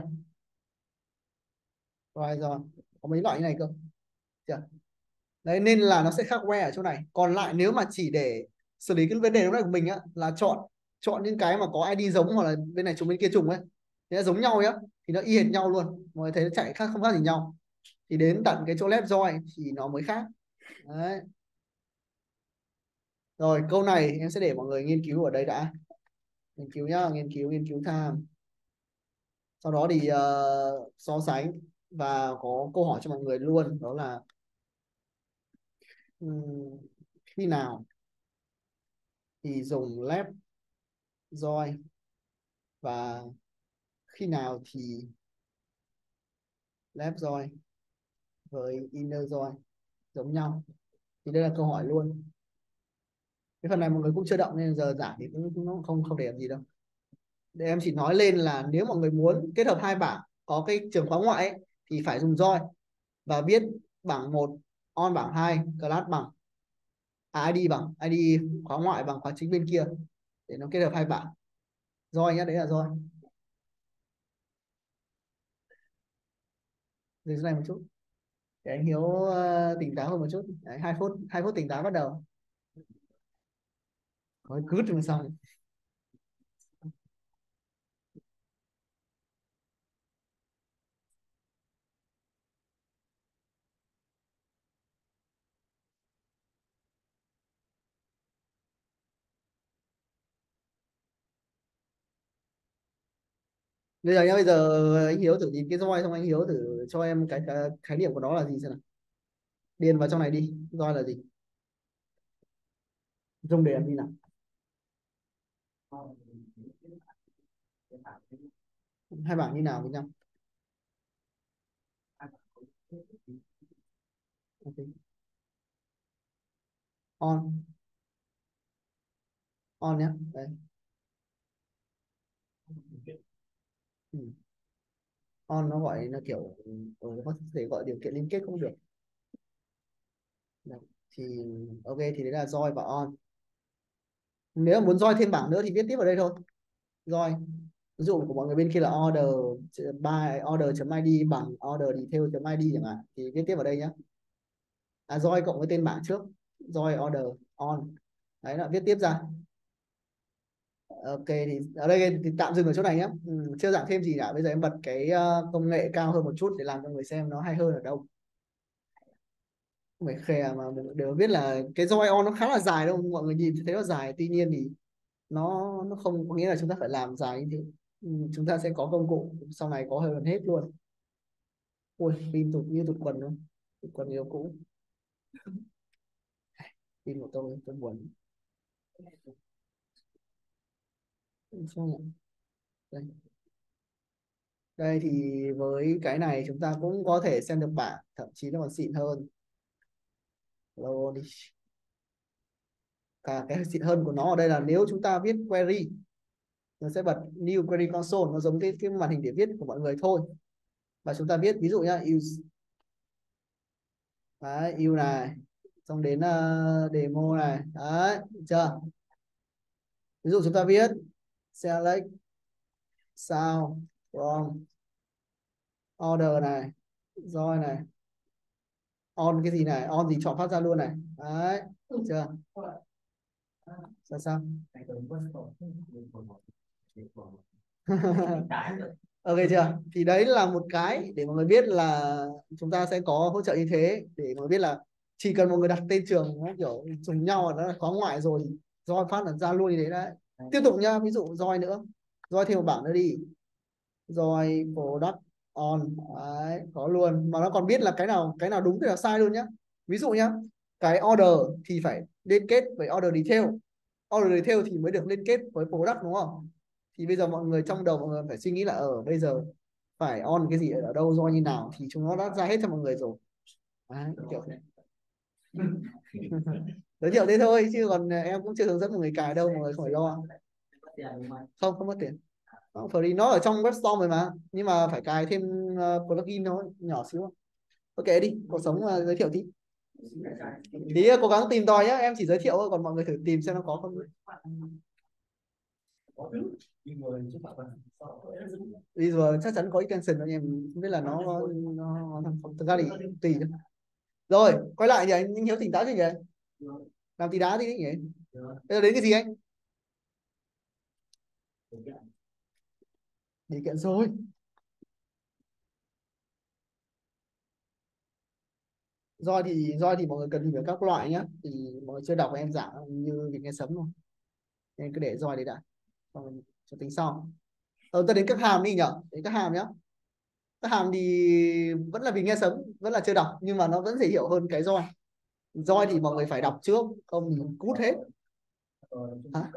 right roi, có mấy loại như này cơ. Chưa? Đấy nên là nó sẽ khác que ở chỗ này. Còn lại nếu mà chỉ để xử lý cái vấn đề lúc này của mình á, là chọn chọn những cái mà có i đê giống hoặc là bên này trùng bên kia trùng ấy, thì nó giống nhau nhá, thì nó y hệt nhau luôn, mọi người thấy nó chạy khác không khác gì nhau. Thì đến tận cái chỗ left join thì nó mới khác. Đấy. Rồi câu này em sẽ để mọi người nghiên cứu ở đây đã. Nghiên cứu nhá, nghiên cứu nghiên cứu tham. Sau đó thì uh, so sánh. và có câu hỏi cho mọi người luôn, đó là ừm, khi nào thì dùng left join và khi nào thì left join với inner join giống nhau. Thì đây là câu hỏi luôn. Cái phần này mọi người cũng chưa động nên giờ giải thì cũng nó không không để làm gì đâu. Để em chỉ nói lên là nếu mọi người muốn kết hợp hai bảng có cái trường khóa ngoại ấy, thì phải dùng join và viết bảng một on, bảng hai class bằng à, i đê bằng i đê khóa ngoại bằng khóa chính bên kia để nó kết hợp hai bảng. Join nhá, đấy là join. Dừng cái này một chút để anh Hiếu uh, tỉnh táo hơn một chút. Đấy, hai phút hai phút tỉnh táo bắt đầu. Nói cứ rồi xong. Bây giờ nhá, bây giờ anh Hiếu thử nhìn cái roi xong anh Hiếu thử cho em cái, cái khái niệm của nó là gì xem nào. Điền vào trong này đi, roi là gì, dùng để làm gì nào. Hai bảng như nào với nhau. Okay. On on nhé, đấy. Ừ. On nó gọi là kiểu ừ, nó có thể gọi điều kiện liên kết cũng được. Đấy. Thì ok thì đấy là join và on. Nếu mà muốn join thêm bảng nữa thì viết tiếp vào đây thôi. Join ví dụ của mọi người bên kia là order by order.id bằng order detail.id chẳng hạn thì viết tiếp vào đây nhé. À join cộng với tên bảng trước, join order on, đấy là viết tiếp ra. Ok thì ở đây thì tạm dừng ở chỗ này nhé. Ừ, chưa giảng thêm gì cả, bây giờ em bật cái uh, công nghệ cao hơn một chút để làm cho người xem nó hay hơn ở đâu. Không phải khè mà mình đều biết là cái join on nó khá là dài đâu, mọi người nhìn thấy nó dài, tuy nhiên thì nó nó không có nghĩa là chúng ta phải làm dài như thế. Ừ, chúng ta sẽ có công cụ sau này có hơn hết luôn. Ui pin tụt như tụt quần luôn, tụt quần yêu cũ. Pin của tôi tôi buồn. Đây. Đây thì với cái này chúng ta cũng có thể xem được bảng, thậm chí nó còn xịn hơn. Lâu đi. Cả cái xịn hơn của nó ở đây là nếu chúng ta viết query nó sẽ bật new query console, nó giống cái cái màn hình để viết của mọi người thôi. Và chúng ta viết ví dụ nhá, use đấy, use này, xong đến uh, demo này, đấy, được chưa? Ví dụ chúng ta viết select sound from order này, rồi này, on cái gì này, on gì chọn phát ra luôn này, đấy, được chưa? Sao sao? Ok chưa? Thì đấy là một cái để mọi người biết là chúng ta sẽ có hỗ trợ như thế, để mọi người biết là chỉ cần mọi người đặt tên trường nó kiểu trùng nhau nó là khóa ngoại rồi, roi phát là ra luôn như thế đấy. Tiếp tục nhá, ví dụ roi nữa, roi thêm một bảng nữa đi, roi product on, đấy, có luôn mà nó còn biết là cái nào cái nào đúng cái nào sai luôn nhá. Ví dụ nhá, cái order thì phải liên kết với order detail, order detail thì mới được liên kết với product đúng không? Thì bây giờ mọi người trong đầu mọi người phải suy nghĩ là ở bây giờ phải on cái gì ở đâu, do như nào, thì chúng nó đã ra hết cho mọi người rồi. Đấy, kiểu này. Giới thiệu thế thôi chứ còn em cũng chưa hướng dẫn mọi người cài đâu, mọi người không phải lo. Không không mất tiền, nó free, nó ở trong web store rồi mà, nhưng mà phải cài thêm uh, plugin thôi, nhỏ xíu. Ok đi, cuộc sống uh, giới thiệu tí tí uh, cố gắng tìm tòi nhá, em chỉ giới thiệu thôi còn mọi người thử tìm xem nó có không. Visual chắc chắn có extension thôi, em không biết là nó nó, nó thực ra thì tùy thôi. Rồi quay lại thì anh Hiếu tỉnh táo gì nhỉ, làm tí đá đi nhỉ. Bây giờ đến cái gì anh, điều kiện rồi. Roi thì roi thì mọi người cần tìm hiểu các loại nhá, thì mọi người chưa đọc em giảng như việc nghe sấm luôn, nên cứ để roi đấy đã, xong cho tính sau. Ờ, ta đến các hàm đi nhở, đến các hàm nhá. Các hàm thì vẫn là vì nghe sớm, vẫn là chưa đọc, nhưng mà nó vẫn dễ hiểu hơn cái roi. Roi thì mọi người phải đọc trước, không thì cút hết. Hả?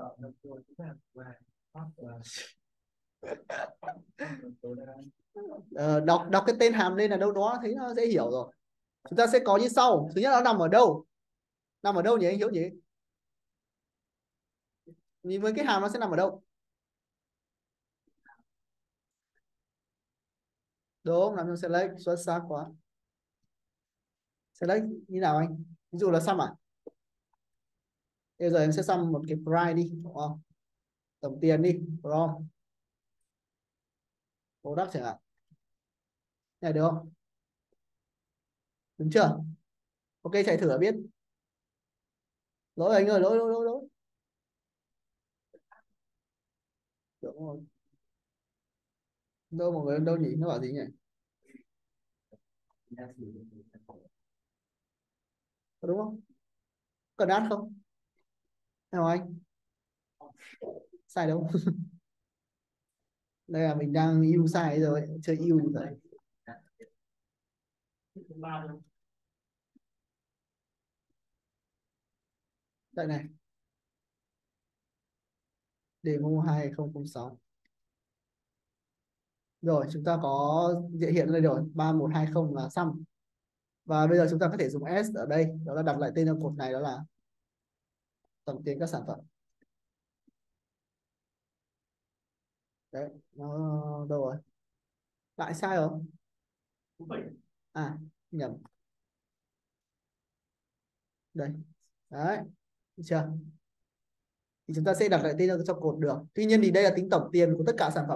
Ờ, đọc đọc cái tên hàm lên là đâu đó thấy nó dễ hiểu rồi. Chúng ta sẽ có như sau. Thứ nhất nó nằm ở đâu? Nằm ở đâu nhỉ anh Hiếu nhỉ? Vì với cái hàm nó sẽ nằm ở đâu? Đúng, nằm trong select. Xuất sắc quá. Select như nào anh? Ví dụ là sum à? Bây giờ em sẽ sum một cái price đi, đúng không? Tổng tiền đi, from product chẳng hạn. Này được không? Đúng chưa? Ok, chạy thử là biết. Lỗi anh ơi, lỗi lỗi lỗi lỗi. Đúng rồi. Đâu mọi người đâu nhỉ? Nó bảo gì nhỉ? Có đúng không? Cần add không? Nào anh? Sai đâu? Đây là mình đang yêu sai rồi, chơi yêu rồi. Đây này, demo hai không không sáu. Rồi chúng ta có diện hiện đây rồi, ba một hai không là sum. Và bây giờ chúng ta có thể dùng s ở đây, đó là đặt lại tên cho cột này, đó là tổng tiền các sản phẩm. Đấy, nó đâu rồi? Lại sai rồi. À, nhầm. Đây. Đấy, được chưa? Thì chúng ta sẽ đặt lại tên cho, cho cột được. Tuy nhiên thì đây là tính tổng tiền của tất cả sản phẩm.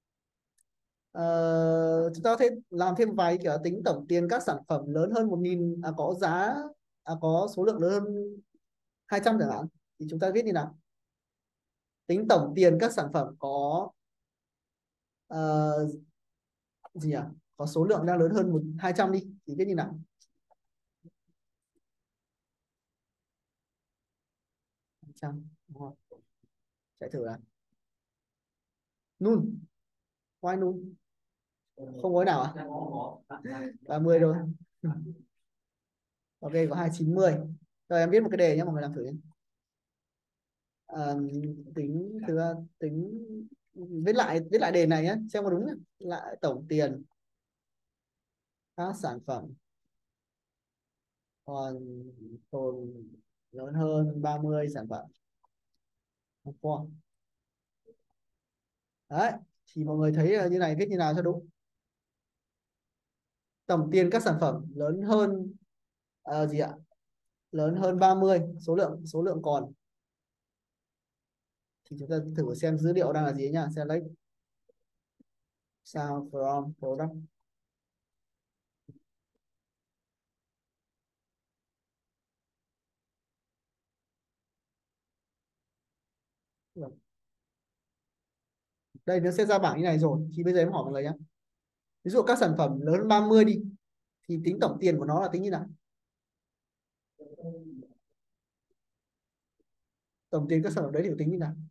Ờ, chúng ta có thể làm thêm vài kiểu tính tổng tiền các sản phẩm lớn hơn một nghìn, à, có giá, à, có số lượng lớn hơn hai trăm chẳng hạn. Thì chúng ta viết như nào? Tính tổng tiền các sản phẩm có ờ, gì à? Có số lượng đang lớn hơn một hai trăm đi thì viết như nào? hai trăm, đúng không? Chạy thử là nun. Why nun? Không có nào à? ba mươi rồi. Ok, có hai trăm chín mươi. Rồi em viết một cái đề nhé, mọi người làm thử nhé. À, tính thứ tính viết lại viết lại đề này nhé, xem có đúng nhé. Lại tổng tiền các sản phẩm còn tồn lớn hơn ba mươi sản phẩm. Đấy, thì mọi người thấy như này viết như nào cho đúng? Tổng tiền các sản phẩm lớn hơn, à, gì ạ? Lớn hơn ba mươi, số lượng số lượng còn. Thì chúng ta thử xem dữ liệu đang là gì nhá. Select sound from product. Đây nó sẽ ra bảng như này rồi. Thì bây giờ em hỏi mọi người nhé. Ví dụ các sản phẩm lớn hơn ba mươi đi, thì tính tổng tiền của nó là tính như nào? Tổng tiền các sản phẩm đấy thì tính như nào?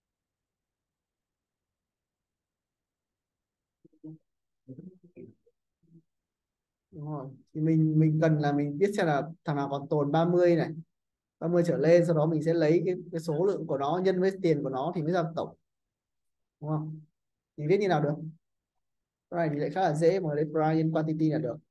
Đúng rồi. Thì mình mình cần là mình biết xem là thằng nào còn tồn ba mươi này, ba mươi trở lên, sau đó mình sẽ lấy cái, cái số lượng của nó nhân với tiền của nó thì mới ra tổng, đúng không? Thì viết như nào được? Cái này thì lại khá là dễ, mà lấy price nhân quantity là được.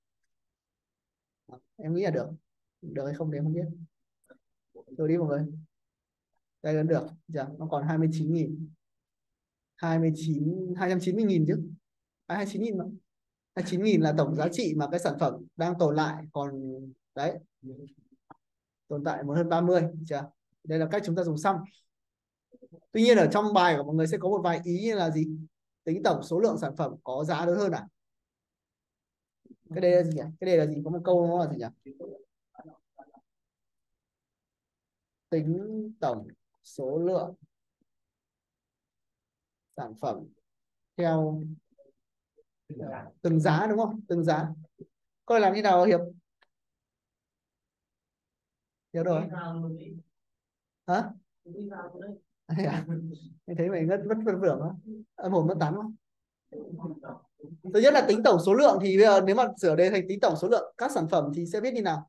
Em nghĩ là được. Được hay không thì em không biết. Rồi đi mọi người. Đây là được. Dạ, nó còn hai mươi chín nghìn. hai mươi chín, hai trăm chín mươi nghìn chứ. À, hai mươi chín nghìn mà. hai mươi chín nghìn là tổng giá trị mà cái sản phẩm đang tồn lại. Còn đấy, tồn tại một hơn ba mươi. Chưa? Đây là cách chúng ta dùng sum. Tuy nhiên ở trong bài của mọi người sẽ có một vài ý như là gì? Tính tổng số lượng sản phẩm có giá lớn hơn à? Cái đây là gì nhỉ? Cái đây là gì? Có một câu nó là gì nhỉ? Tính tổng số lượng sản phẩm theo từng giá, đúng không? Từng giá. Coi làm như nào Hiệp? Hiểu rồi. Hả? À? Anh thấy mày ngất vất vất vưởng á. Âm hồn mất tán không? Thứ nhất là tính tổng số lượng, thì bây giờ nếu mà sửa đề thành tính tổng số lượng các sản phẩm thì sẽ viết như nào?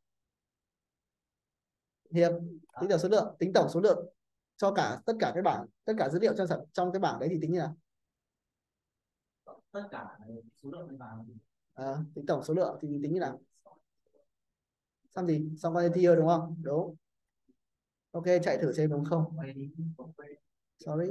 Hiệp, tính tổng số lượng, tính tổng số lượng cho cả tất cả cái bảng, tất cả dữ liệu trong sản trong cái bảng đấy thì tính như nào? tất cả số lượng trên bảng. À, tính tổng số lượng thì tính như nào? Xong gì? Xong quantity đúng không? Đúng. Ok, chạy thử xem đúng không? Sorry.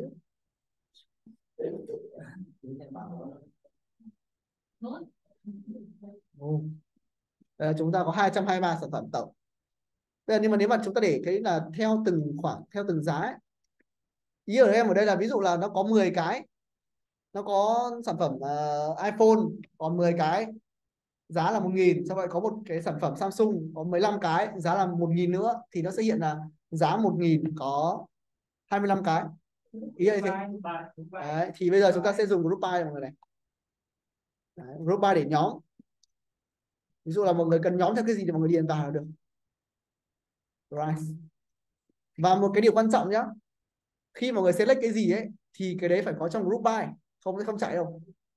Ừ. Đây, chúng ta có hai trăm hai mươi ba sản phẩm tổng. Bây giờ nhưng mà nếu mà chúng ta để cái là theo từng khoảng, theo từng giá ấy. Ý ở em ở đây là ví dụ là nó có mười cái, nó có sản phẩm uh, iPhone còn mười cái giá là một nghìn, xong rồi có một cái sản phẩm Samsung có mười lăm cái giá là một nghìn nữa, thì nó sẽ hiện là giá một nghìn có hai mươi lăm cái. Ý là thế. Đấy, thì bây giờ chúng ta sẽ dùng group by mọi người này. Đấy, group by để nhóm. Ví dụ là mọi người cần nhóm theo cái gì thì mọi người điền vào là được. Right. Và một cái điều quan trọng nhá, khi mọi người select cái gì ấy thì cái đấy phải có trong group by, không sẽ không chạy đâu.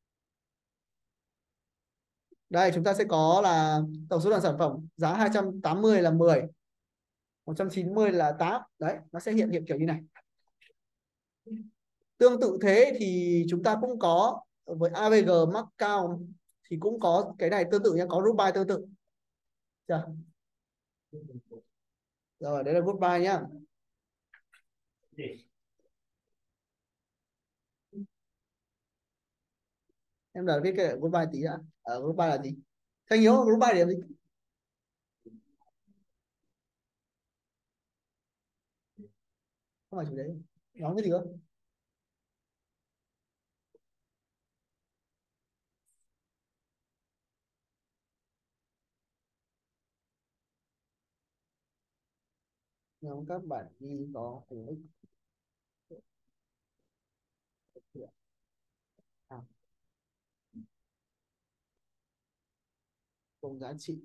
Đây chúng ta sẽ có là tổng số lượng sản phẩm giá hai trăm tám mươi là mười, một trăm chín mươi là tám. Đấy, nó sẽ hiện hiện kiểu như này. Tương tự thế thì chúng ta cũng có với a vê giê Markdown thì cũng có cái này tương tự nhé, có group by tương tự. Chưa? Rồi, đấy là group by nhá. Em đã viết cái group by tí đã. Ở group by là gì? Thanh Hiếu, group by để làm gì? Không phải chủ đề. Nhóm cái gì cơ? Nhóm các bản ghi có cùng ích. À, cùng giá trị.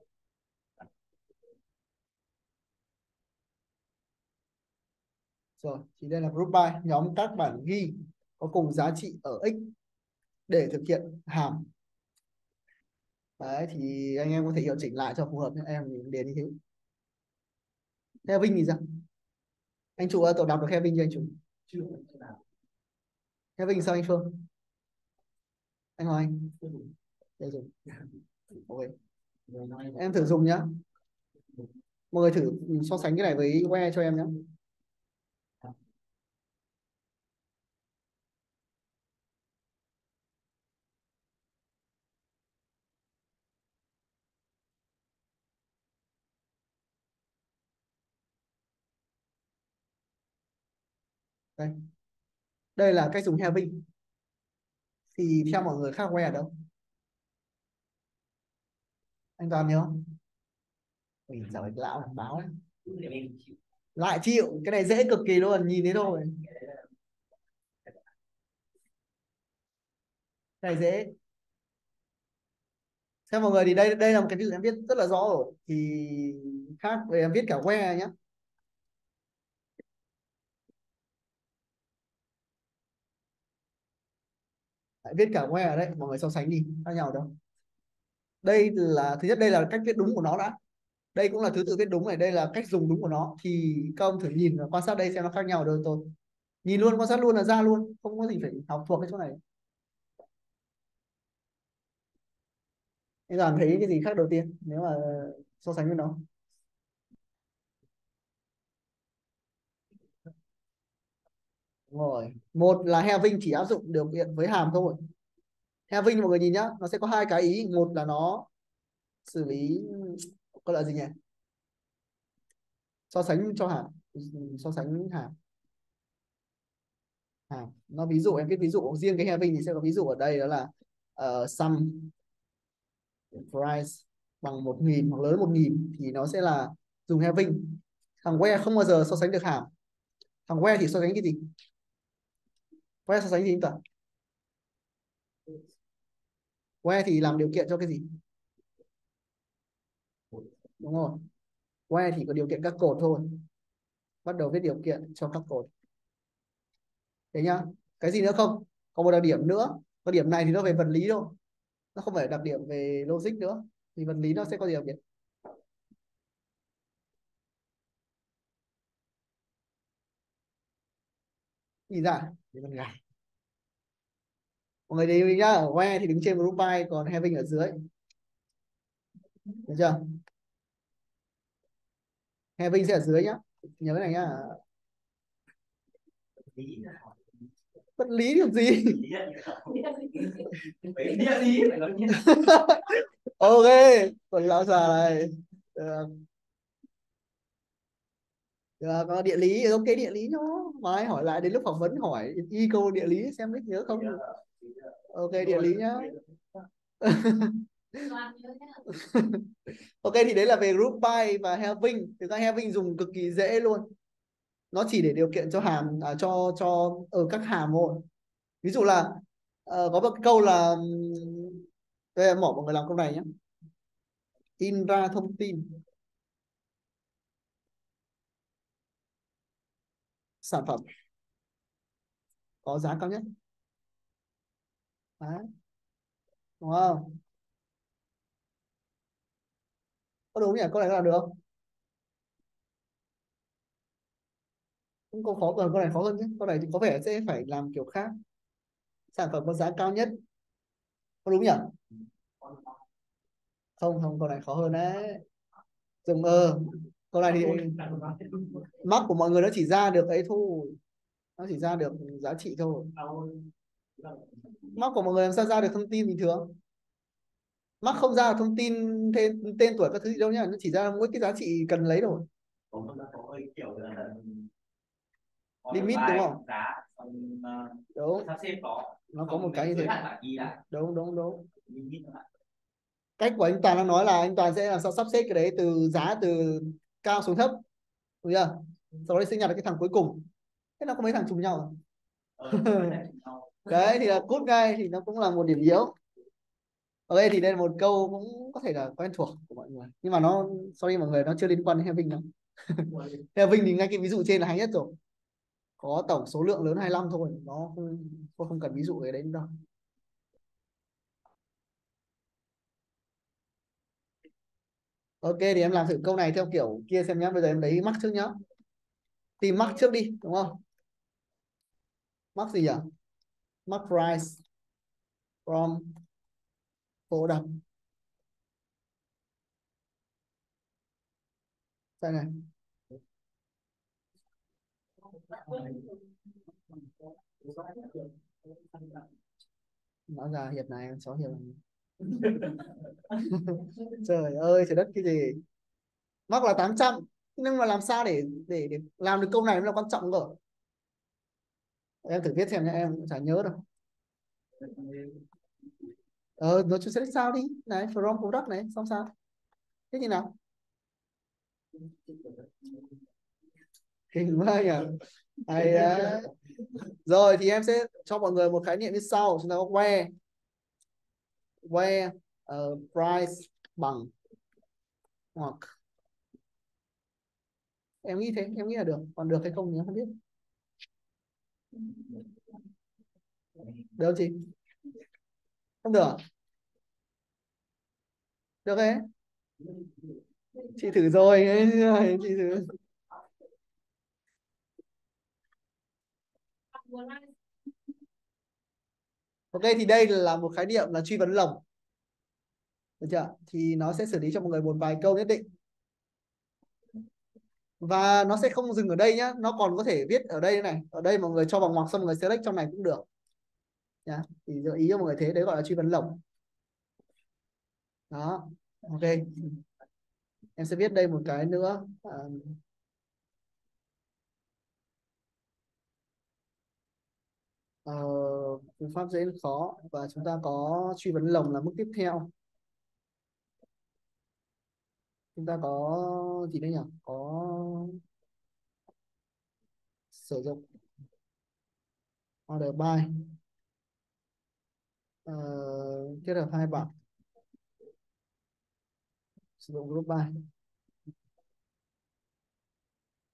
Rồi, thì đây là group by, nhóm các bản ghi có cùng giá trị ở x để thực hiện hàm. Đấy, thì anh em có thể hiệu chỉnh lại cho phù hợp nhé. Em thì điền như thế. Kevin thì sao? Anh chủ tổ đọc được Kevin chưa anh chủ? Kevin sao anh Phương? Anh hỏi anh. Đây dùng. Ok. Em thử dùng nhá. Mọi người thử so sánh cái này với que cho em nhé. Đây. Đây là cách dùng having. Thì theo mọi người khác que đâu? Anh Toàn nhớ không? Mình giỏi lão làm báo đấy. Lại chịu, cái này dễ cực kỳ luôn, nhìn thấy thôi. Cái này dễ. Theo mọi người thì đây đây là một cái ví dụ em viết rất là rõ rồi. Thì khác về em viết cả que nhé. Lại viết cả que ở đây, mọi người so sánh đi, khác nhau đâu. Đây là thứ nhất, đây là cách viết đúng của nó đã. Đây cũng là thứ tự viết đúng này, đây là cách dùng đúng của nó. Thì các ông thử nhìn và quan sát đây xem nó khác nhau ở đâu tôi. Nhìn luôn, quan sát luôn là ra luôn, không có gì phải học thuộc cái chỗ này. Anh Toàn thấy cái gì khác đầu tiên nếu mà so sánh với nó? Đúng rồi, một là having chỉ áp dụng điều kiện với hàm thôi. Having mọi người nhìn nhá, nó sẽ có hai cái ý. Một là nó xử lý, gọi là gì nhỉ, so sánh cho hàm, so sánh hàm. Hàm nó ví dụ, em viết ví dụ riêng cái having thì sẽ có ví dụ ở đây, đó là uh, sum price bằng một nghìn hoặc lớn hơn một nghìn thì nó sẽ là dùng having. Thằng where không bao giờ so sánh được hàm. Thằng where thì so sánh cái gì? Where so sánh gì cả? Where thì làm điều kiện cho cái gì? Đúng rồi, where thì có điều kiện các cột thôi, bắt đầu viết điều kiện cho các cột. Thế nhá. Cái gì nữa không? Có một đặc điểm nữa, Có điểm này thì nó về vật lý thôi, nó không phải đặc điểm về logic nữa, thì vật lý nó sẽ có gì đặc biệt. Nhìn ra thì con gà. Mọi người để ý nhá, ở where thì đứng trên group by, còn having ở dưới, được chưa? Having sẽ ở dưới nhá, nhớ cái này nhá. Vật lý thì làm gì. Địa lý phải nói nhé. Ok, còn lão già này. Được. Được, có địa lý, ok địa lý nhá. Mai hỏi lại đến lúc phỏng vấn hỏi y câu địa lý xem biết nhớ không. Ok địa lý nhá. Ok thì đấy là về group by và having. Thực ra having dùng cực kỳ dễ luôn. Nó chỉ để điều kiện cho hàm à, cho cho ở các hàm thôi. Ví dụ là ờ, có một câu là ừm, đây mỏ mọi người làm câu này nhé. In ra thông tin sản phẩm có giá cao nhất. Đấy, đúng không? Có đúng nhỉ? Câu này có làm được không? Không, câu khó hơn, câu này khó hơn chứ. Câu này thì có vẻ sẽ phải làm kiểu khác. Sản phẩm có giá cao nhất. Có đúng nhỉ? Không, không, câu này khó hơn đấy. Dùng ờ. Câu này thì mắc của mọi người nó chỉ ra được ấy thôi. Nó chỉ ra được giá trị thôi. Mắc của mọi người làm sao ra được thông tin bình thường? Mắc không ra được thông tin tên, tên tuổi các thứ gì đâu nhá. Nó chỉ ra mỗi cái giá trị cần lấy thôi. Limit đúng không? Đúng. Nó có một cái như thế. Đúng, đúng, đúng. Cách của anh Toàn đang nói là anh Toàn sẽ làm sao sắp xếp cái đấy từ giá từ cao xuống thấp, đúng chưa? Sau đó sinh nhật cái thằng cuối cùng, thế nó có mấy thằng trùng nhau. Đấy thì là cút ngay thì nó cũng là một điểm yếu. Ok thì đây là một câu cũng có thể là quen thuộc của mọi người, nhưng mà nó sorry mọi người, nó chưa liên quan đến Having đâu. Having thì ngay cái ví dụ trên là hay nhất rồi, có tổng số lượng lớn hai mươi lăm thôi, nó không không, không cần ví dụ cái đấy đâu. Ok thì em làm thử câu này theo kiểu kia xem nhá. Bây giờ em lấy mắc trước nhá, tìm mắc trước đi đúng không? Mắc gì nhỉ? Mắc price from product. Đây này, nói ra hiệp này cháu hiểu. Trời ơi trời đất cái gì. Mắc là tám trăm, nhưng mà làm sao để để để làm được câu này mới là quan trọng cơ. Em thử viết xem nhá, em cũng chả nhớ đâu. Ờ nó sẽ sao đi này, from product này xong sao, thế như nào? Kinh quá nhỉ. Hay á. Rồi thì em sẽ cho mọi người một khái niệm như sau. Chúng ta có where, where uh, price bằng hoặc, em nghĩ thế, em nghĩ là được, còn được hay không thì em không biết. Được không chị? Không được à? Được đấy, chị thử rồi ấy, chị thử. Ok thì đây là một khái niệm là truy vấn lồng, được chưa? Thì nó sẽ xử lý cho mọi người một vài câu nhất định, và nó sẽ không dừng ở đây nhá, nó còn có thể viết ở đây này, ở đây mọi người cho bằng ngoặc xong mọi người select trong này cũng được nhá. Thì gợi ý cho mọi người thế, đấy gọi là truy vấn lồng đó. Ok em sẽ viết đây một cái nữa à, ờ, phương pháp dễ khó, và chúng ta có truy vấn lồng là mức tiếp theo. Chúng ta có gì đây nhỉ? Có sử dụng order by, ờ, kết hợp hai bảng, sử dụng group by,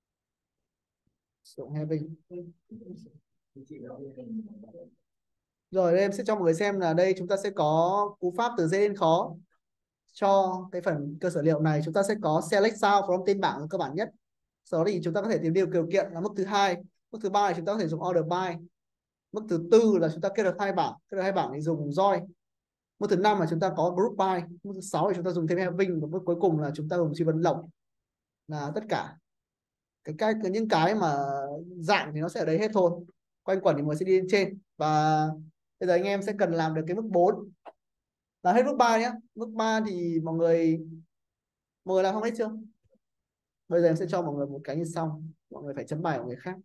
sử dụng having. Rồi đây em sẽ cho mọi người xem là đây chúng ta sẽ có cú pháp từ dễ đến khó. Cho cái phần cơ sở liệu này chúng ta sẽ có select sound from tên bảng cơ bản nhất. Sau đó thì chúng ta có thể tìm điều điều kiện là mức thứ hai, mức thứ ba thì chúng ta có thể dùng order by, mức thứ tư là chúng ta kết hợp hai bảng, kết hợp hai bảng thì dùng join, mức thứ năm là chúng ta có group by, mức thứ sáu thì chúng ta dùng thêm having, và mức cuối cùng là chúng ta dùng suy vấn lộng. Là tất cả cái cái những cái mà dạng thì nó sẽ ở đấy hết thôi, quanh quẩn thì mới sẽ đi lên trên. Và bây giờ anh em sẽ cần làm được cái mức bốn là hết mức ba nhé. Mức ba thì mọi người mọi người làm không hết chưa? Bây giờ em sẽ cho mọi người một cái như sau, mọi người phải chấm bài của người khác,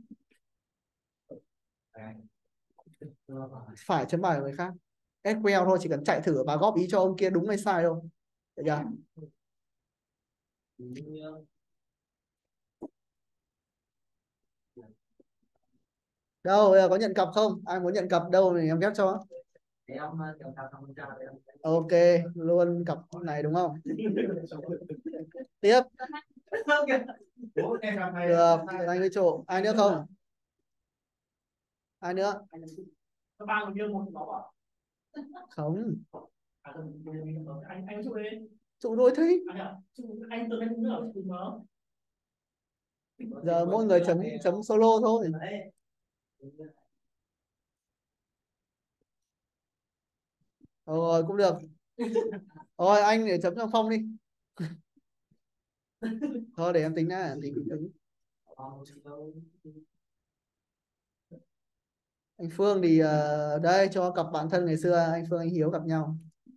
phải chấm bài của người khác. ét quy eo thôi, chỉ cần chạy thử và góp ý cho ông kia đúng hay sai thôi, được chưa? Đâu bây giờ có nhận cặp không, ai muốn nhận cặp đâu thì em ghép cho. Ok, luôn cặp này đúng không? Tiếp. Được, anh với chỗ ai nữa không? Ai nữa? Không. anh anh chụp đi. Trụ đôi thế. Anh tự nhiên nữa chụp nó. Giờ mỗi người chấm chấm solo thôi. Rồi cũng được. Rồi anh để chấm cho Phong đi. Thôi để em tính đã, em tính, tính. Anh Phương thì uh, đây cho cặp bạn thân ngày xưa anh Phương anh Hiếu gặp nhau.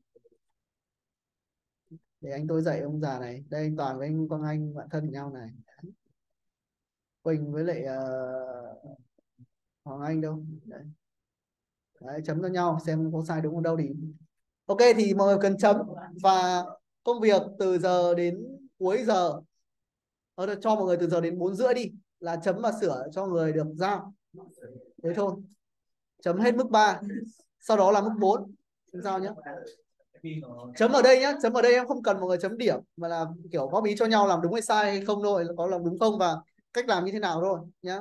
Để anh tôi dạy ông già này. Đây anh Toàn với anh Quang Anh bạn thân với nhau này. Quỳnh với lại uh, Hoàng Anh đâu. Đấy. Đấy, chấm cho nhau xem có sai đúng ở đâu thì. Ok thì mọi người cần chấm. Và công việc từ giờ đến cuối giờ, ờ, cho mọi người từ giờ đến bốn rưỡi đi, là chấm và sửa cho người được giao. Thế thôi. Chấm hết mức ba, sau đó là mức bốn giao nhé. Chấm ở đây nhé, chấm ở đây em không cần mọi người chấm điểm, mà là kiểu góp ý cho nhau làm đúng hay sai hay không thôi, có làm đúng không và cách làm như thế nào thôi nhá.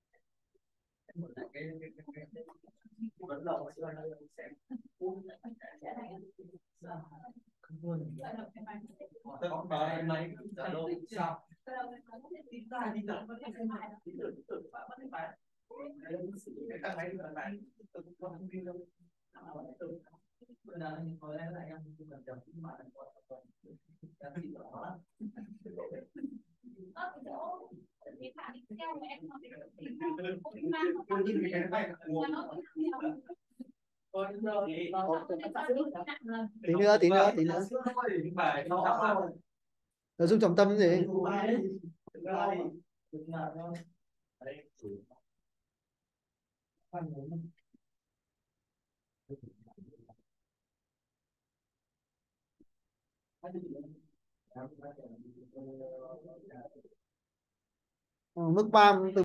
Tí nữa tí nữa tí nữa nội dung trọng tâm gì. Ờ, mức ba từ